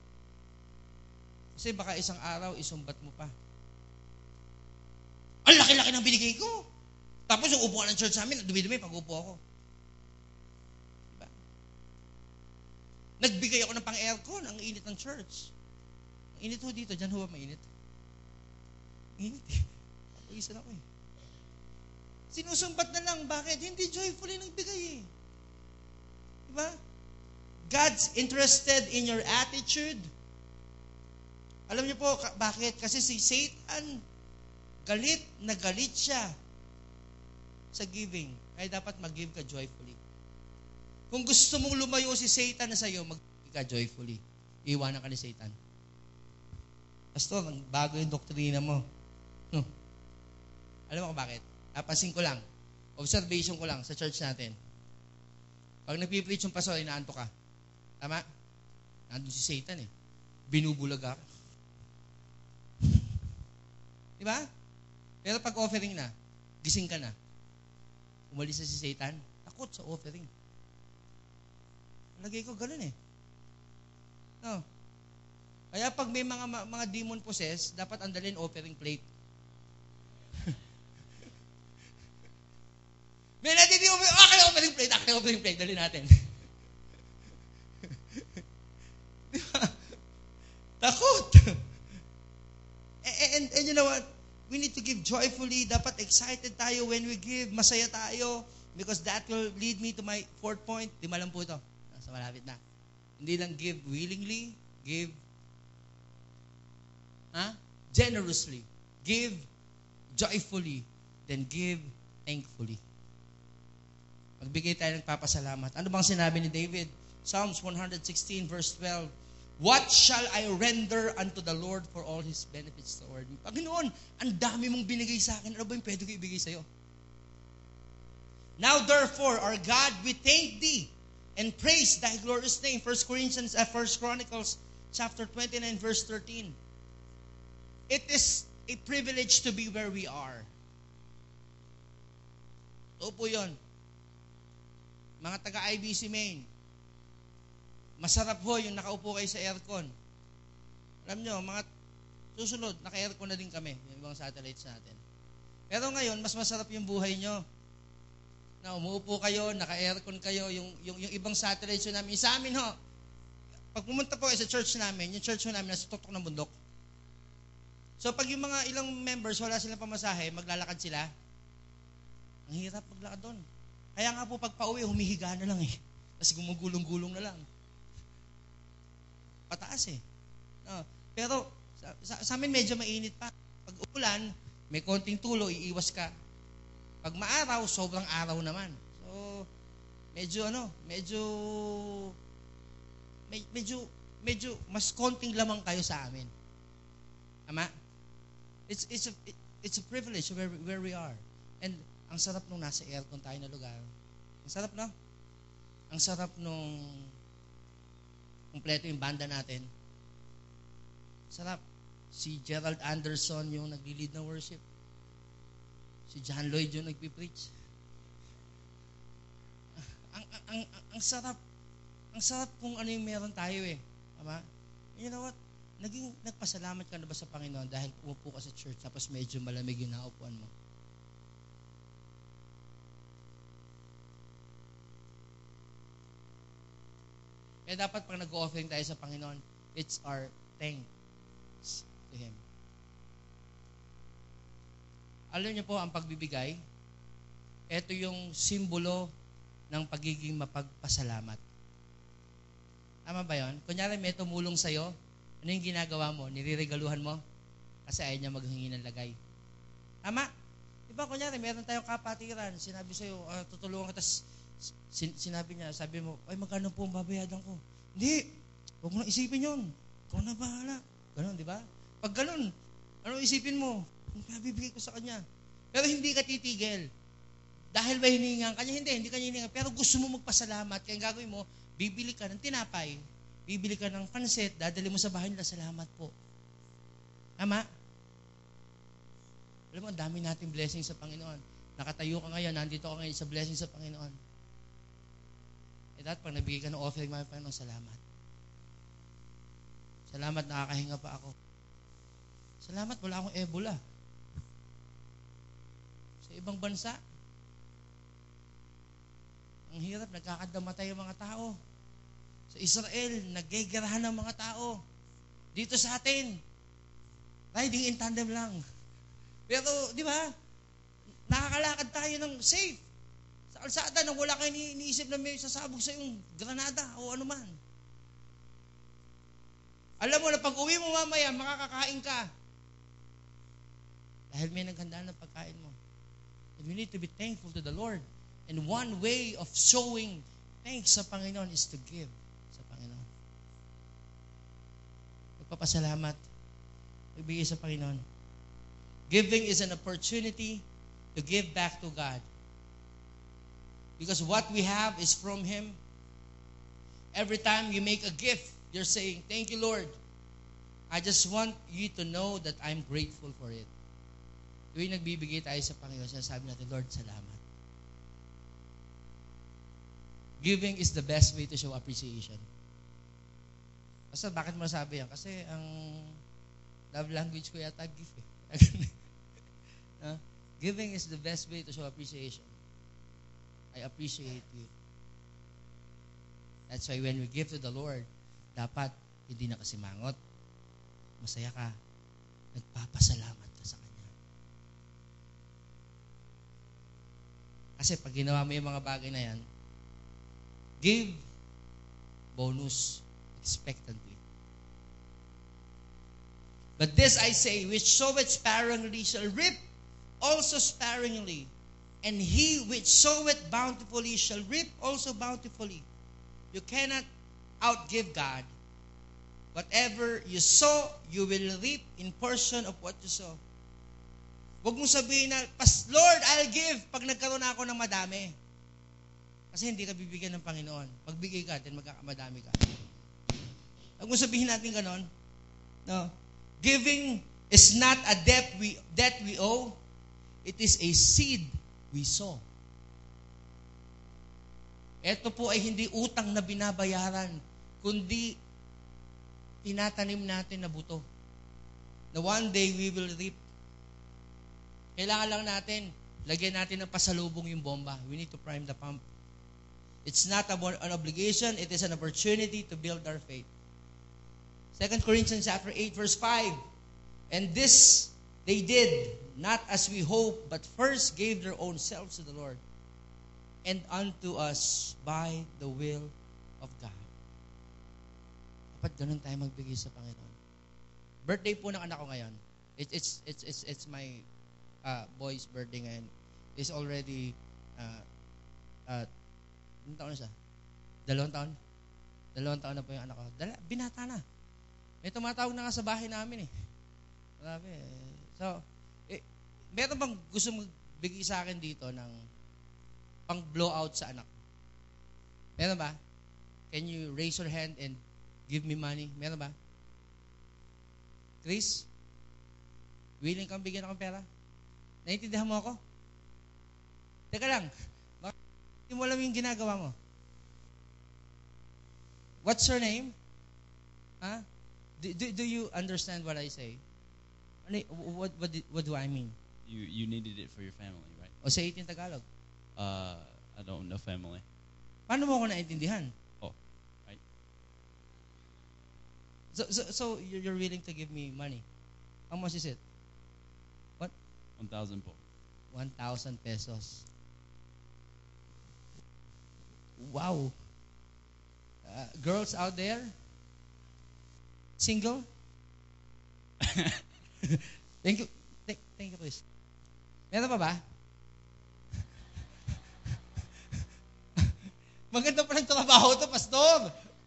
Kasi baka isang araw, isumbat mo pa. Ang laki-laki ng binigay ko. Tapos yung upuan ng church namin, dumi-dumi pag upo ako. Diba? Nagbigay ako ng pang-aircon, ang init ng church. Ang init ho dito, dyan ho ba mainit? Init eh. Papawisan ako eh. Sinusumbat na lang, bakit? Hindi joyfully nagbigay eh. Diba? God's interested in your attitude. Alam niyo po, bakit? Kasi si Satan, galit na galit siya sa giving. Kaya dapat mag-give ka joyfully. Kung gusto mong lumayo si Satan na sa'yo, mag-give ka joyfully. Iwanan ka ni Satan. Pastor, bago yung doktrina mo. Alam mo kung bakit? Napansin ko lang. Observation ko lang sa church natin. Pag nagpipreach yung pastor, inaanto ka. Tama? Nandun si Satan eh. Binubulaga ka. Diba? Pero pag offering na, gising ka na. Umalis na si Satan, takot sa offering. Lagay ko ganun eh. No. Kaya pag may mga demon possessed, dapat andalin offering plate. May natiti offering plate, dali natin. Diba? Takot. And you know what? We need to give joyfully. Dapat excited tayo when we give. Masaya tayo. Because that will lead me to my fourth point. Lima lang po ito. Nasa malapit na. Hindi lang give willingly. Give generously. Give joyfully. Then give thankfully. Magbigay tayo ng papasalamat. Ano bang sinabi ni David? Psalms 116 verse 12. What shall I render unto the Lord for all His benefits toward me? Panginoon, ang dami mong binigay sa akin. Ano ba yung pwede ko ibigay sa'yo? Now therefore, our God, we thank Thee and praise Thy glorious name. 1 Chronicles chapter 29 verse 13. It is a privilege to be where we are. Ito po yun. Mga taga-IBC Main, masarap ho yung nakaupo kayo sa aircon. Alam nyo, mga susunod, naka-aircon na din kami, yung ibang satellites natin. Pero ngayon, mas masarap yung buhay nyo. Na umuupo kayo, naka-aircon kayo, yung ibang satellites namin. Sa amin ho, pag pumunta po kayo sa church namin, yung church namin nasa tutok ng bundok. So pag yung mga ilang members, wala silang pamasahe, maglalakad sila. Ang hirap maglakad doon. Kaya nga po pag pauwi, humihiga na lang eh. Tapos gumugulong-gulong na lang. Pataas eh. No. Pero sa amin medyo mainit pa. Pag ulan, may konting tulo, iiwas ka. Pag maaraw, sobrang araw naman. So, medyo mas konting lamang kayo sa amin. Tama? It's a privilege where we are. And ang sarap nung nasa aircon tayo na lugar. Ang sarap, no? Ang sarap nung kumpleto yung banda natin. Sarap. Si Gerald Anderson yung nagli-lead na worship. Si John Lloyd yung nagpipreach. Ang sarap. Ang sarap kung ano yung meron tayo eh. Tama? You know what? Nagpasalamat ka na ba sa Panginoon dahil umupo ka sa church tapos medyo malamig yung naupuan mo? Kaya dapat pag nag-offering tayo sa Panginoon, it's our thanks to Him. Alam niyo po, ang pagbibigay, ito yung simbolo ng pagiging mapagpasalamat. Tama ba yun? Kunyari may tumulong sa'yo, ano yung ginagawa mo? Niriregaluhan mo? Kasi ayaw niya maghingi ng lagay. Tama? Diba, kunyari, meron tayong kapatiran, sinabi sa'yo, tutulungan ka, tapos sinabi niya, sabi mo, ay magkano po ang babayadan ko? Hindi, huwag mo na isipin yun. Ikaw na bahala. Ganon, di ba? Pag ganon, ano isipin mo? Bibigay ko sa kanya. Pero hindi ka titigil. Dahil ba hiningan kanya? Hindi ka hiningan. Pero gusto mo magpasalamat. Kaya ang gagawin mo, bibili ka ng tinapay, bibili ka ng pansit, dadali mo sa bahay nila, salamat po. Tama? Alam mo, ang dami nating blessing sa Panginoon. Nakatayo ka ngayon, nandito ka ngayon sa blessing sa Panginoon. At pag nabigay ka ng offering, mga Panginoon, salamat. Salamat, nakakahinga pa ako. Salamat, wala akong Ebola. Sa ibang bansa, Ang hirap, nagkakadamatay ang mga tao. Sa Israel, naggegerahan ng mga tao. Dito sa atin, riding in tandem lang. Pero, di ba, nakakalakad tayo ng safe. Sa kalsada, nang wala kayo iniisip na may sasabog sa yung granada o ano man. Alam mo na pag uwi mo mamaya, makakakain ka. Dahil may naghandaan ng pagkain mo. And we need to be thankful to the Lord. And one way of showing thanks sa Panginoon is to give sa Panginoon. Magpapasalamat. Magbigay sa Panginoon. Giving is an opportunity to give back to God. Because what we have is from Him. Every time you make a gift, you're saying, thank you, Lord. I just want you to know that I'm grateful for it. Tuwing nagbibigay tayo sa Panginoon, sinasabi natin, Lord, salamat. Giving is the best way to show appreciation. Basta bakit mo nasabi yan? Kasi ang love language ko yata gift eh. Giving is the best way to show appreciation. I appreciate you. That's why when we give to the Lord, dapat hindi na kasi mangot. Masaya ka. Nagpapasalamat ka sa Kanya. Kasi pag ginawa mo yung mga bagay na yan, give bonus expectantly. But this I say, which soweth sparingly shall reap also sparingly. And he which soweth bountifully shall reap also bountifully. You cannot outgive God. Whatever you sow, you will reap in portion of what you sow. Huwag mong sabihin na, Lord, I'll give pag nagkaroon ako ng madami. Kasi hindi ka bibigyan ng Panginoon. Magbigay ka, then magkakamadami ka. Huwag mong sabihin natin ganon. No. Giving is not a debt we owe. It is a seed we sow. Ito po ay hindi utang na binabayaran, kundi tinatanim natin na buto. Na one day we will reap. Kailangan lang natin, lagyan natin ng pasalubong yung bomba. We need to prime the pump. It's not an obligation, it is an opportunity to build our faith. 2 Corinthians chapter 8, verse 5. And this they did, not as we hope, but first gave their own selves to the Lord, and unto us by the will of God. Dapat ganun tayo magbigay sa Panginoon. Birthday po ng anak ko ngayon. It's my boy's birthday ngayon. It's already ilang taon na siya? 2 taon? 2 taon na po yung anak ko. Binata na. May tumatawag na nga sa bahay namin eh. Grabe eh. So, meron bang gusto magbigay sa akin dito ng pang blowout sa anak? Meron ba? Can you raise your hand and give me money? Meron ba? Chris? Willing kang bigyan akong pera? Naintindihan mo ako? Teka lang. Hindi mo alam yung ginagawa mo. What's your name? Huh? Do you understand what I say? What do I mean? You needed it for your family, right? O sa 18 Tagalog? I don't know family. Paano mo ako naintindihan? Oh, right. So you're willing to give me money? How much is it? What? 1,000 po. 1,000 pesos. Wow. Girls out there? Single? Thank you. Thank you, please. Meron pa ba? Maganda pa ng trabaho to, Pastor.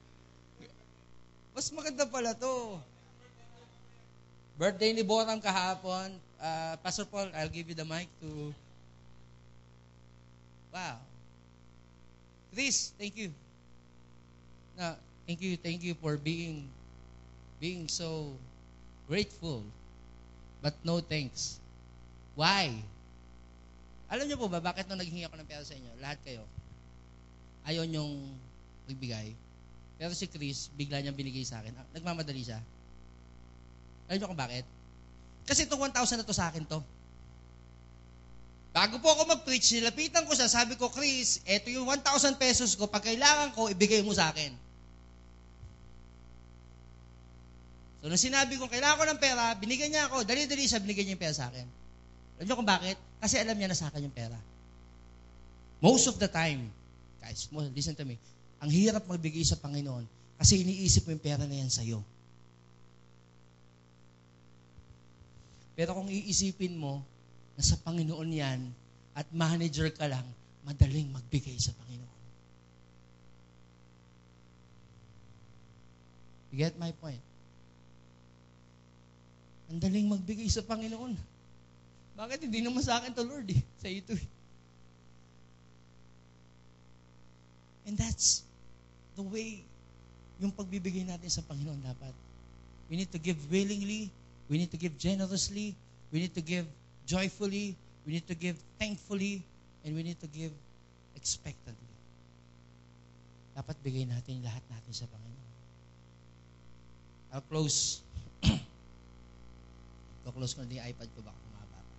Mas maganda pala to. Birthday ni Boram kahapon. Pastor Paul, I'll give you the mic to... Wow. Chris, thank you. No, thank you for being so grateful. But no thanks. Why? Alam niyo po ba, bakit nung naghingi ako ng pera sa inyo, lahat kayo, ayaw niyong magbigay. Pero si Chris, bigla niyang binigay sa akin. Nagmamadali siya. Alam niyo kung bakit? Kasi itong 1,000 na to sa akin to. Bago po ako mag-preach, nilapitan ko siya, sabi ko, Chris, eto yung 1,000 pesos ko, pag kailangan ko, ibigay mo sa akin. So, nung sinabi ko, kailangan ko ng pera, binigyan niya ako, dali-dali siya, binigyan niya yung pera sa akin. Alam niyo kung bakit? Kasi alam niya na sa akin yung pera. Most of the time, guys, listen to me, ang hirap magbigay sa Panginoon kasi iniisip mo yung pera na yan sa'yo. Pero kung iisipin mo, na sa Panginoon yan, at manager ka lang, madaling magbigay sa Panginoon. You get my point? Ang daling magbigay sa Panginoon. Bakit? Hindi naman sa akin to, Lord, eh. Sa ito, eh. And that's the way yung pagbibigay natin sa Panginoon dapat. We need to give willingly, we need to give generously, we need to give joyfully, we need to give thankfully, and we need to give expectantly. Dapat bigay natin lahat natin sa Panginoon. I'll close. Close ko na yung iPad ko, baka kumaba pa.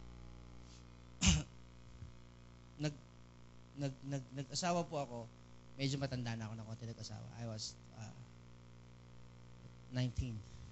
Nag-asawa po ako, medyo matanda na ako ng konti nag-asawa. I was 19.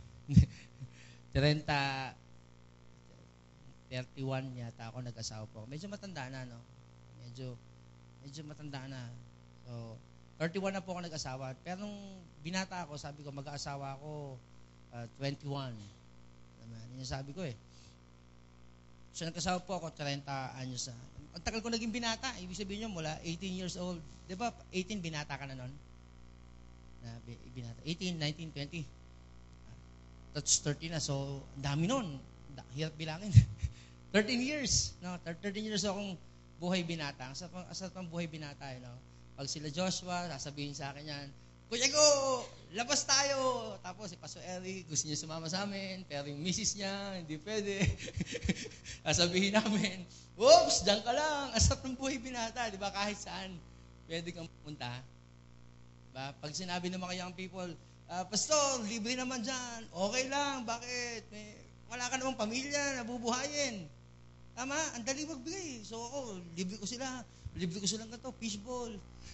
31 yata ako nag-asawa po. Medyo matanda na, no? Medyo matanda na. So, 31 na po ako nag-asawa. Pero nung binata ako, sabi ko, mag-aasawa ako 21. Yun yung sabi ko eh. So, nag-asawa po ako 30 anyos na. Ang tagal ko naging binata. Ibig sabihin nyo, mula 18 years old. Di ba, 18, binata ka na nun? Binata. 18, 19, 20. That's 30 na. So, ang dami nun. Hirap bilangin. 13 years. No? 13 years akong buhay binata. Asa pang buhay binata. You know? Pag sila Joshua, sasabihin sa akin yan, Kuya Go, labas tayo. Tapos si Pastor Eric, gusto niya sumama sa amin, pero yung misis niya, hindi pwede. Sasabihin namin, oops, dyan ka lang. Asap ng buhay binata. Di ba? Kahit saan, pwede kang pumunta. Diba? Pag sinabi ng mga young people, Pastor, libre naman dyan. Okay lang. Bakit? Wala ka namang pamilya, nabubuhayin. Tama? Ang dali magbigay. So ako, libre ko sila. Libre ko silang ganito, fishball.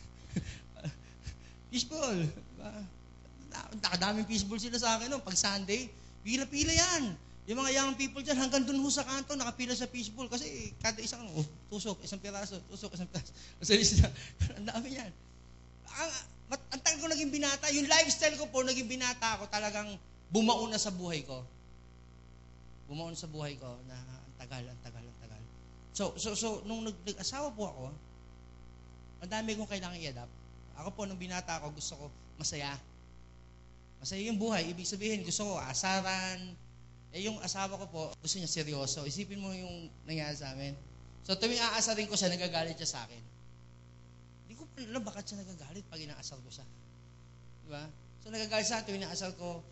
Fishball. Diba? Nakadaming fishball sila sa akin noon. Pag Sunday, pila-pila yan. Yung mga young people dyan, hanggang dun ho sa kanto, nakapila sa fishball. Kasi kada isang, tusok, isang piraso, tusok, isang piraso. Ang dami yan. Ang tagal ko naging binata, yung lifestyle ko po, naging binata ako, talagang bumaon na sa buhay ko. Bumaon sa buhay ko na ang tagal. So nung nag-asawa po ako, ang dami kong kailangan i-adapt. Ako po, nung binata ako, gusto ko masaya. Masaya yung buhay. Ibig sabihin, gusto ko asaran. Yung asawa ko po, gusto niya seryoso. Isipin mo yung nangyari sa amin. So, tuwing aasarin ko siya, nagagalit siya sa akin. Hindi ko pa alam bakit siya nagagalit pag inaasar ko siya. Diba? So, nagagalit siya tuwing inaasar ko.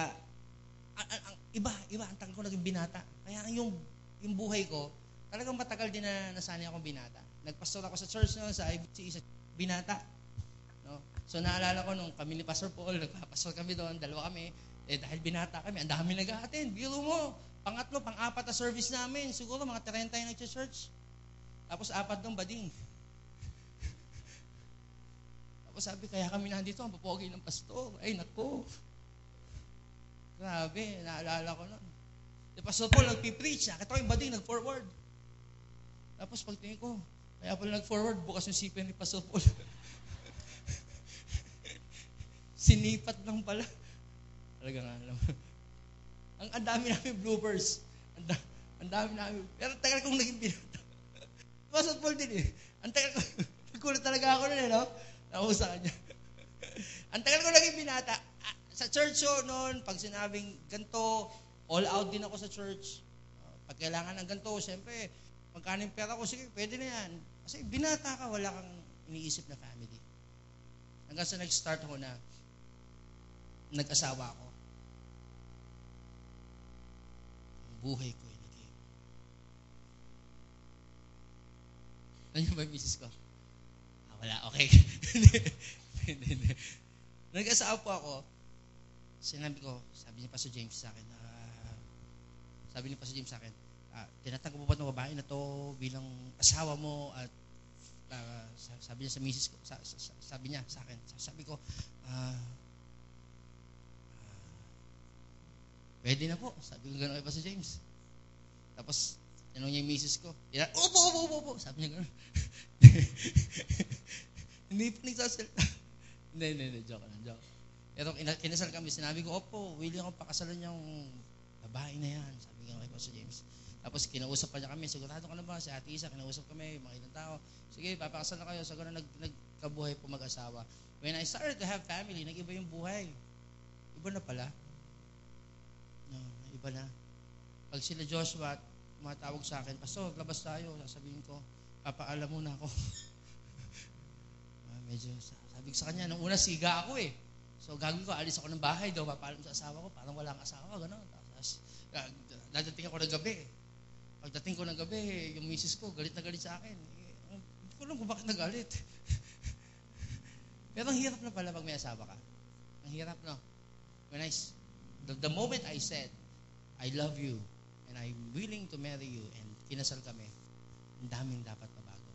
Iba, ang tagal ko naging binata. Kaya yung buhay ko, talagang matagal din na nasanay akong binata. Nagpastor ako sa church noon, sa IBC, sa binata. No? So naalala ko nung kami ni Pastor Paul, nagpapastor kami doon, dalawa kami, dahil binata kami, ang dami nag-a-attend. Biro mo, pangatlo, pang-apat na service namin, siguro mga 30 yung nag-church. Tapos 4 doon bading. Tapos sabi, kaya kami nandito, ang papogi ng pastor. Ay, nako. Grabe, naalala ko noon. Si Pastor Paul nagpipreach, nakita ko yung bading, nag-forward. Tapos pagtingin ko, kaya pala nag-forward, bukas yung sipin ni Pastor Paul. Sinipat lang pala. Talaga nga alam. Ang dami namin bloopers. Ang dami namin. Pero tagal kong naging binata. Pastor Paul din eh. Ang tagal ko, nagkulat talaga ako nun eh, no? Nausa ka niya. Ang tagal ko naging binata. Sa church show noon, pag sinabing ganito, all out din ako sa church. Pag kailangan ng ganito, siyempre, magkano yung pera ko, sige, pwede na yan. Kasi binata ka, wala kang iniisip na family. Hanggang sa nag-start ako na nag-asawa ako. Ang buhay ko ay naging. Ano yung ba yung misis ko? Wala, okay. Nag-asawa po ako. Sinabi ko, sabi ni Pastor James sa akin, tinatanggap mo ba ng babae na to bilang asawa mo? At sabi niya sa misis ko, sabi niya sa akin, sabi ko, pwede na po. Sabi ko gano'n kay Pastor James. Tapos, tinanong niya yung misis ko. Opo. Sabi niya gano'n. Hindi pa nagsasalita. Hindi. Joke. Pero kinasal kami. Sinabi ko, opo, willing akong pakasalan yung babae na yan. Sabi ko kay Pastor James. Tapos, kinausap pa niya kami. Sigurado ka na ba? Si Ate Isa, kinausap kami. Mga ilang tao. Sige, papakasal na kayo. So, gano'n nagkabuhay po mag-asawa. When I started to have family, nag-iba yung buhay. Iba na pala. No, iba na. Pag sila Joshua tumatawag sa akin, Pastor, labas tayo. Sasabihin ko, papaalam muna ako. Medyo, sabi ko sa kanya, nung una siga ako eh. So gagawin ko, alis ako ng bahay daw, papaalam sa asawa ko, parang walang asawa, gano'n. Tapos, dadating ako ng gabi. Pagdating ko ng gabi, yung misis ko, galit na galit sa akin. Hindi ko alam kung bakit nagalit. Pero ang hirap na pala pag may asawa ka. Ang hirap, no? When the moment I said, I love you, and I'm willing to marry you, and kinasal kami, ang daming dapat mabago.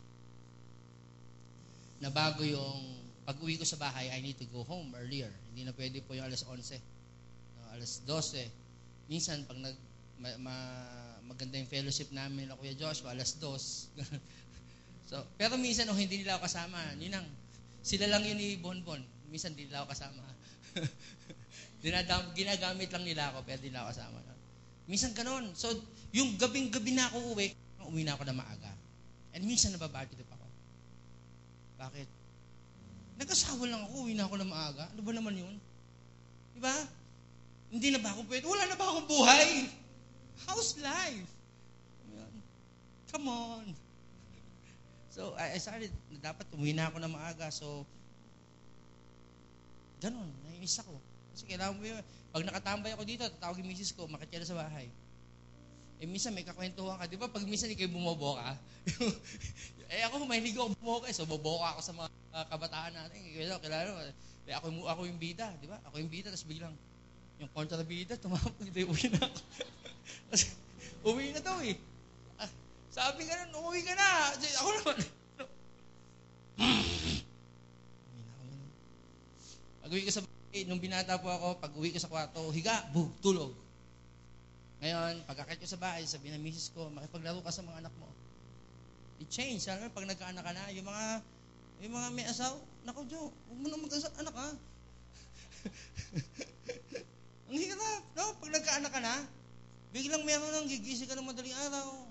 Nabago yung, pag-uwi ko sa bahay, I need to go home earlier. Hindi na pwede po yung alas 11. Alas 12. Minsan, pag maganda yung fellowship namin na Kuya Joshua, alas 2. So, pero minsan, hindi nila ako kasama. Sila lang yun ni Bonbon. Minsan, hindi nila ako kasama. Ginagamit lang nila ako, pero hindi nila ako kasama. Minsan ganun. So, yung gabing-gabi na ako uwi na ako na maaga. And minsan nababad trip ako. Bakit? Nag-asawa lang ako, uwi na ako na maaga. Ano ba naman yun? Diba? Hindi na ba ako pwede? Wala na ba akong buhay? How's life? Come on. So, I started, dapat umuwi na ako na maaga. So, ganun, nainis ako. Kasi kailangan mo yun. Pag nakatambay ako dito, tatawag yung misis ko, makatya na sa bahay. Minsan may kakwentuhan ka. Di ba pag minsan ikaw bumobo ka? Ako, mahilig ako bumobo ka. So, bobo ako sa mga kabataan natin. Kilala mo, ako yung bida. Di ba? Ako yung bida, tapos biglang, yung kontrabida, tumapag, uwi na ako. Kasi, uwi na daw eh. Sabi ka nun, umuwi ka na. Ako naman. Pag-uwi ko sa bahay, nung binata po ako, pag-uwi ko sa kwarto, higa, tulog. Ngayon, pagkakit ko sa bahay, sabi ng misis ko, makipaglaro ka sa mga anak mo. I-change. Alam mo, pag nagkaanak ka na, yung mga may asaw, naku, Joe, huwag mo na mag-anak ha. Ang hirap, no? Pag nagkaanak ka na, biglang meron ng gigising ka ng madaling araw.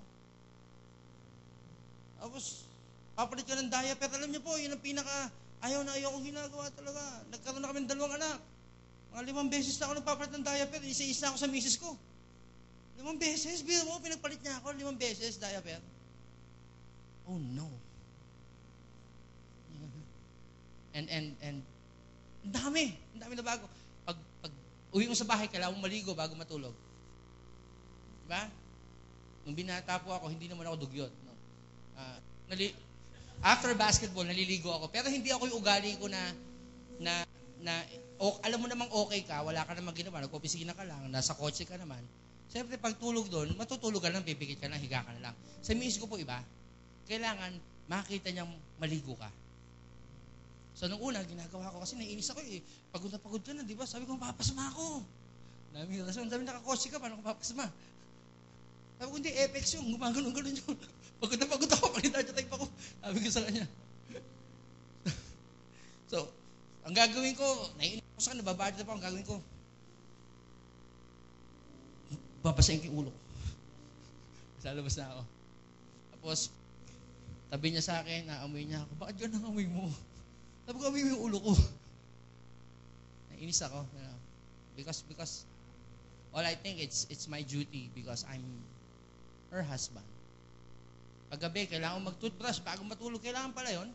Tapos, papalit ka ng diaper. Alam niyo po, yun ang ayaw na ayaw kong ginagawa talaga. Nagkaroon na kami ng 2 anak. Mga 5 beses na ako nagpapalit ng diaper. Isa-isa ako sa misis ko. 5 beses? Biro mo, pinagpalit niya ako 5 beses diaper. Oh no. And ang dami na bago. Pag uwi mo sa bahay, kailangan mong maligo bago matulog. Diba? Nung binata po ako, hindi naman ako dugyot. No? After basketball, naliligo ako. Pero hindi ako yung ugali ko na alam mo namang okay ka, wala ka namang ginawa, nag-opisina ka lang, nasa kotse ka naman. Siyempre, pag tulog doon, matutulog ka lang, pipikit ka lang, higa ka na lang. Sa misis ko po iba, kailangan makita niyang maligo ka. So, nung una, ginagawa ko kasi naiinis ako eh. Pagod na pagod ka na, di ba? Sabi ko, mapapasama ako. Dami nakakotse ka, paano ko mapapasama? Sabi ko, hindi, Apex yung, gumagano'n yun. Pagod na pagod ako, pag-type ako. Sabi ko sa kanya. So, ang gagawin ko, naiinis ko sa kanya, nababadit pa, ang gagawin ko, babasahin ko yung ulo ko. Salabas na ako. Tapos, tabi niya sa akin, naamoy niya ako, bakit gano'n ang amoy mo? Sabi ko, amoy mo yung ulo ko. Naiinis ako. Because all I think it's my duty because I'm her husband. Paggabi, kailangan mag-toothbrush bago matulog. Kailangan pala yun.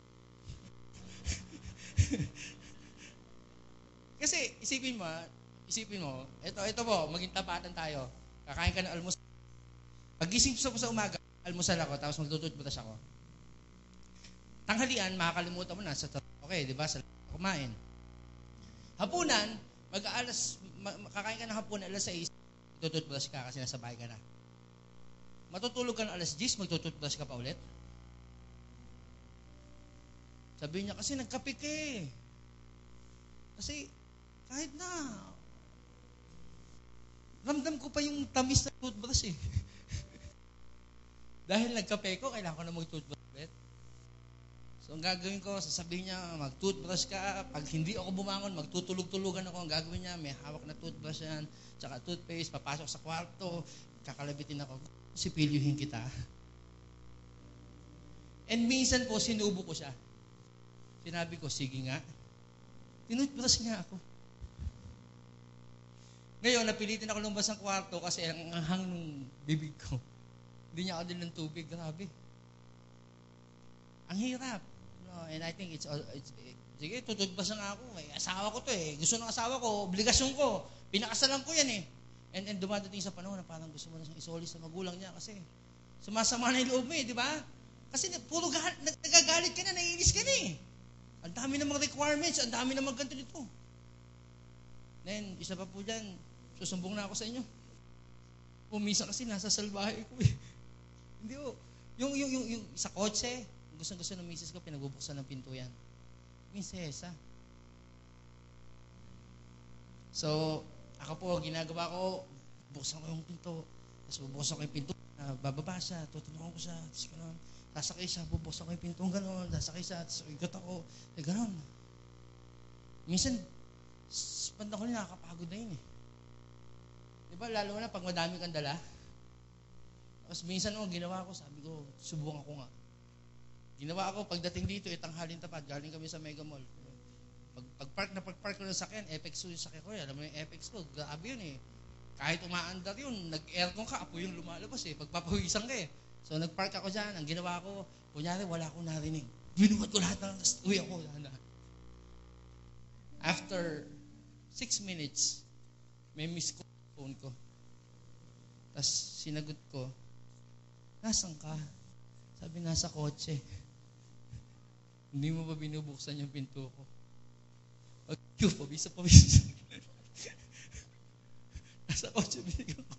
Kasi, isipin mo, ito po, maging tapatan tayo. Kakain ka ng almusal. Pagising ko sa umaga, almusal ako, tapos mag-toothbrush ako. Tanghalian, makakalimutan mo na. Okay, di ba? Sa kumain. Hapunan, kakain ka ng hapunan, alas 6, tututbrush ka kasi nasa bahay ka na. Matutulog ka ng alas 10, magtututbrush ka pa ulit? Sabi niya, kasi nagkape ka eh. Kasi kahit na, ramdam ko pa yung tamis na toothbrush eh. Dahil nagkape ko, kailangan ko na mag-toothbrush ulit. So, ang gagawin ko, sasabihin niya, mag-toothbrush ka. Pag hindi ako bumangon, magtutulog-tulugan ako. Ang gagawin niya, may hawak na toothbrush yan, tsaka toothpaste, papasok sa kwarto, kakalabitin ako, sipilyuhin kita. And minsan po, sinubo ko siya. Sinabi ko, sige nga. Tinutbrush nga ako. Ngayon, napilitin ako lumabas ng kwarto kasi ang anghang ng bibig ko. Hindi niya ako din ng tubig. Grabe. Ang hirap. No, and I think sige, tututbrush nga ako. May asawa ko to eh. Gusto ng asawa ko, obligasyon ko. Pinakasalan ko yan eh. And dumadating sa panahon na parang gusto mo na siyang isoli sa magulang niya kasi sumasama na yung loob mo eh, di ba? Kasi puro nagagalit ka na, naiinis ka na eh. Ang dami namang requirements, ang dami namang ganito dito. Then, isa pa po dyan, susumbong na ako sa inyo. Pumisa kasi nasa salbahe ko eh. Hindi po. Yung sa kotse, gusto ng misis ko, pinagbubuksan ng pinto yan. Minsesa. So, ako po, ginagawa ko, buksan ko yung pinto. Tapos bubuksan ko yung pinto, bababa siya, tutulungan ko siya, tapos gano'n. Sasakay siya, bubuksan ko yung pinto, gano'n, sasakay siya, tapos ikot ako, gano'n. Minsan, banda ko rin nakakapagod na yun eh. Diba, lalo na pag madami kang dala. Tapos minsan ginawa ko, sabi ko, subukan ko nga. Ginawa ko, pagdating dito, itanghalin tapat, galing kami sa Mega Mall. Pag-park ko ng sakyan, Apex yung sakyan ko. Alam mo yung Apex ko, grabe yun eh. Kahit umaandar yun, nag-aircon ka, apo yung lumalabas eh. Pagpapawisan ka eh. So nag-park ako dyan, ang ginawa ko, kunyari wala akong narinig. Binuhat ko lahat ng uwi ako. After 6 minutes, may miss call sa phone ko. Tapos sinagot ko, nasan ka? Sabi, nasa kotse. Hindi mo ba binubuksan yung pinto ko? Pabisa. Nasa kotse, binigyan ko.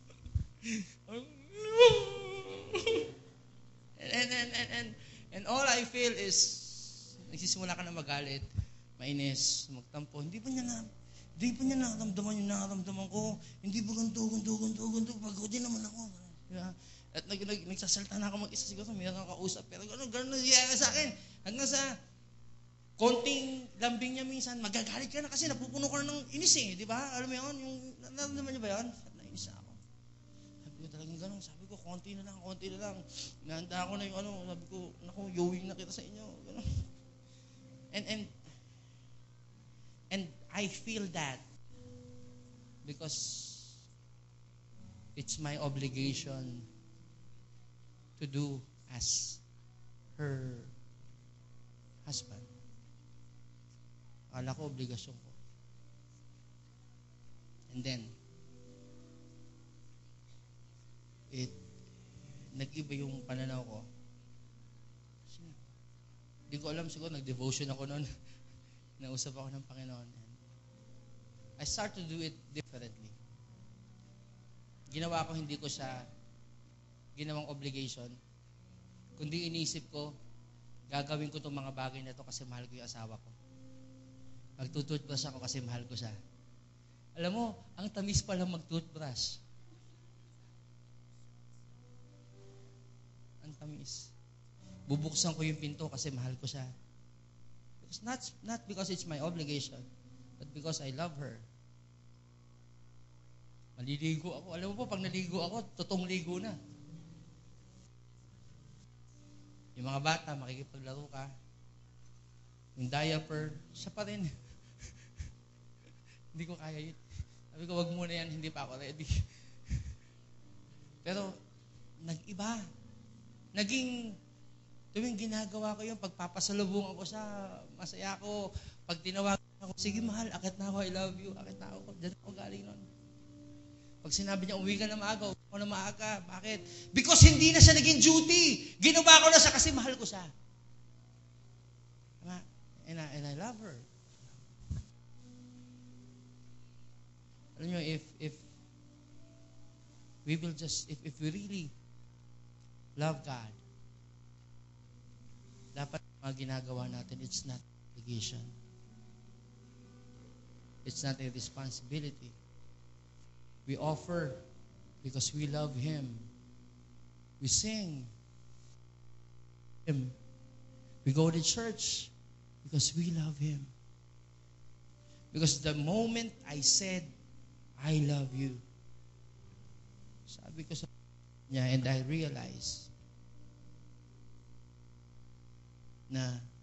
And all I feel is, nagsisimula ka na magalit, mainis, magtampo. Hindi ba niya nakaramdaman yung nakaramdaman ko? Hindi ba ganito? Pagod din naman ako. Diba? At nagsasalta na ako mag-isa siguro, mayroon akong kausap. Pero gano'n nangyayari sa akin. Hanggang sa konting lambing niya minsan, magagalit ka na kasi napupuno ka na ng inis eh. Di ba? Alam mo yun? Yung, nararamdaman niyo ba yun? Nainis ako. Sabi ko talagang gano'n. Sabi ko, konti na lang. Nahanda ako na yung sabi ko, naku, yowing na kita sa inyo. Gano'n. And I feel that because it's my obligation to do as her husband. Akala ko, obligasyon ko. And then, nag-iba yung pananaw ko. Hindi ko alam, siguro nag-devotion ako noon. Nausap ako ng Panginoon. I start to do it differently. Ginawa ko, hindi ko siya ginawang obligation. Kundi inisip ko, gagawin ko itong mga bagay na ito kasi mahal ko yung asawa ko. Magtututbrush ako kasi mahal ko siya. Alam mo, ang tamis pala mag-toothbrush. Ang tamis. Bubuksan ko yung pinto kasi mahal ko siya. It's not because it's my obligation, but because I love her. Maliligo ako. Alam mo po, pag naligo ako, totoong ligo na. Yung mga bata, makikipaglaro ka. Yung diaper, siya pa rin. Hindi ko kaya yun. Sabi ko, wag muna yan, hindi pa ako ready. Pero, nag-iba. Tuwing ginagawa ko yung pagpapasalubong ako sa masaya ako. Pag tinawagan ako, sige mahal, akit na ako, I love you, akit na ako. Diyan ako galing nun. Pag sinabi niya, uwi ka na maaga, uwi ko na maaga. Bakit? Because hindi na siya naging duty. Ginawa ko na siya kasi mahal ko siya. Tama? And I love her. Alam niyo, if we will just, if we really love God, dapat mga ginagawa natin, it's not obligation. It's not a responsibility. We offer because we love Him. We sing Him. We go to church because we love Him. Because the moment I said, I love you, sabi ko sa niya, and I realized na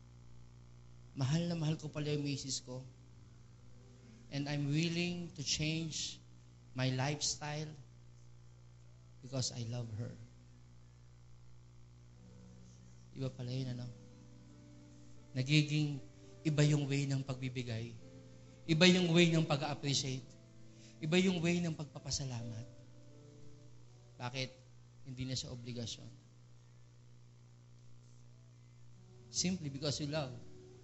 mahal ko pala yung misis ko. And I'm willing to change my lifestyle because I love her. Iba pala yun, ano? Nagiging iba yung way ng pagbibigay. Iba yung way ng pag-appreciate. Iba yung way ng pagpapasalamat. Bakit? Hindi na siya obligasyon. Simply because you love.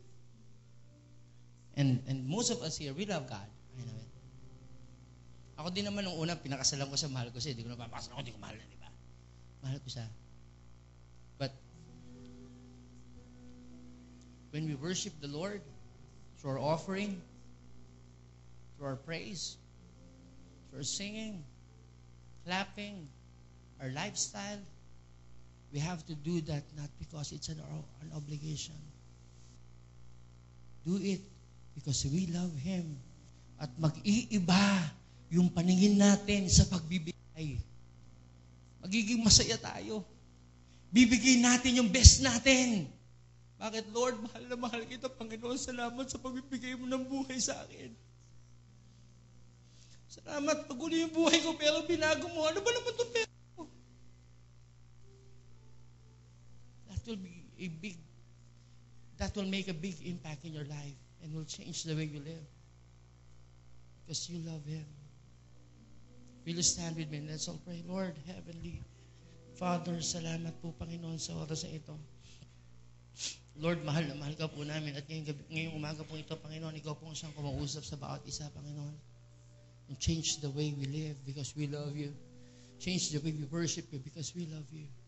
And most of us here, we love God. I know it. Ako din naman nung una, pinakasalan ko sa mahal ko siya. Hindi ko napapakasalan ko, hindi ko mahal na, di ba? Mahal ko siya. But, when we worship the Lord, through our offering, through our praise, through our singing, clapping, our lifestyle, we have to do that not because it's an obligation. Do it because we love Him. At mag-iiba yung paningin natin sa pagbibigay. Magiging masaya tayo. Bibigay natin yung best natin. Bakit, Lord? Mahal na mahal kita, Panginoon. Salamat sa pagbibigay mo ng buhay sa akin. Salamat, pagulo yung buhay ko, pero binago mo. Ano ba naman itong pera ko? That will make a big impact in your life and will change the way you live. Because you love Him. Will you stand with me and let's all pray? Lord, Heavenly Father, salamat po, Panginoon, sa oras na ito. Lord, mahal na mahal ka po namin at ngayong umaga po ito, Panginoon, ikaw po siyang kumausap sa bawat isa, Panginoon. And change the way we live because we love you. Change the way we worship you because we love you.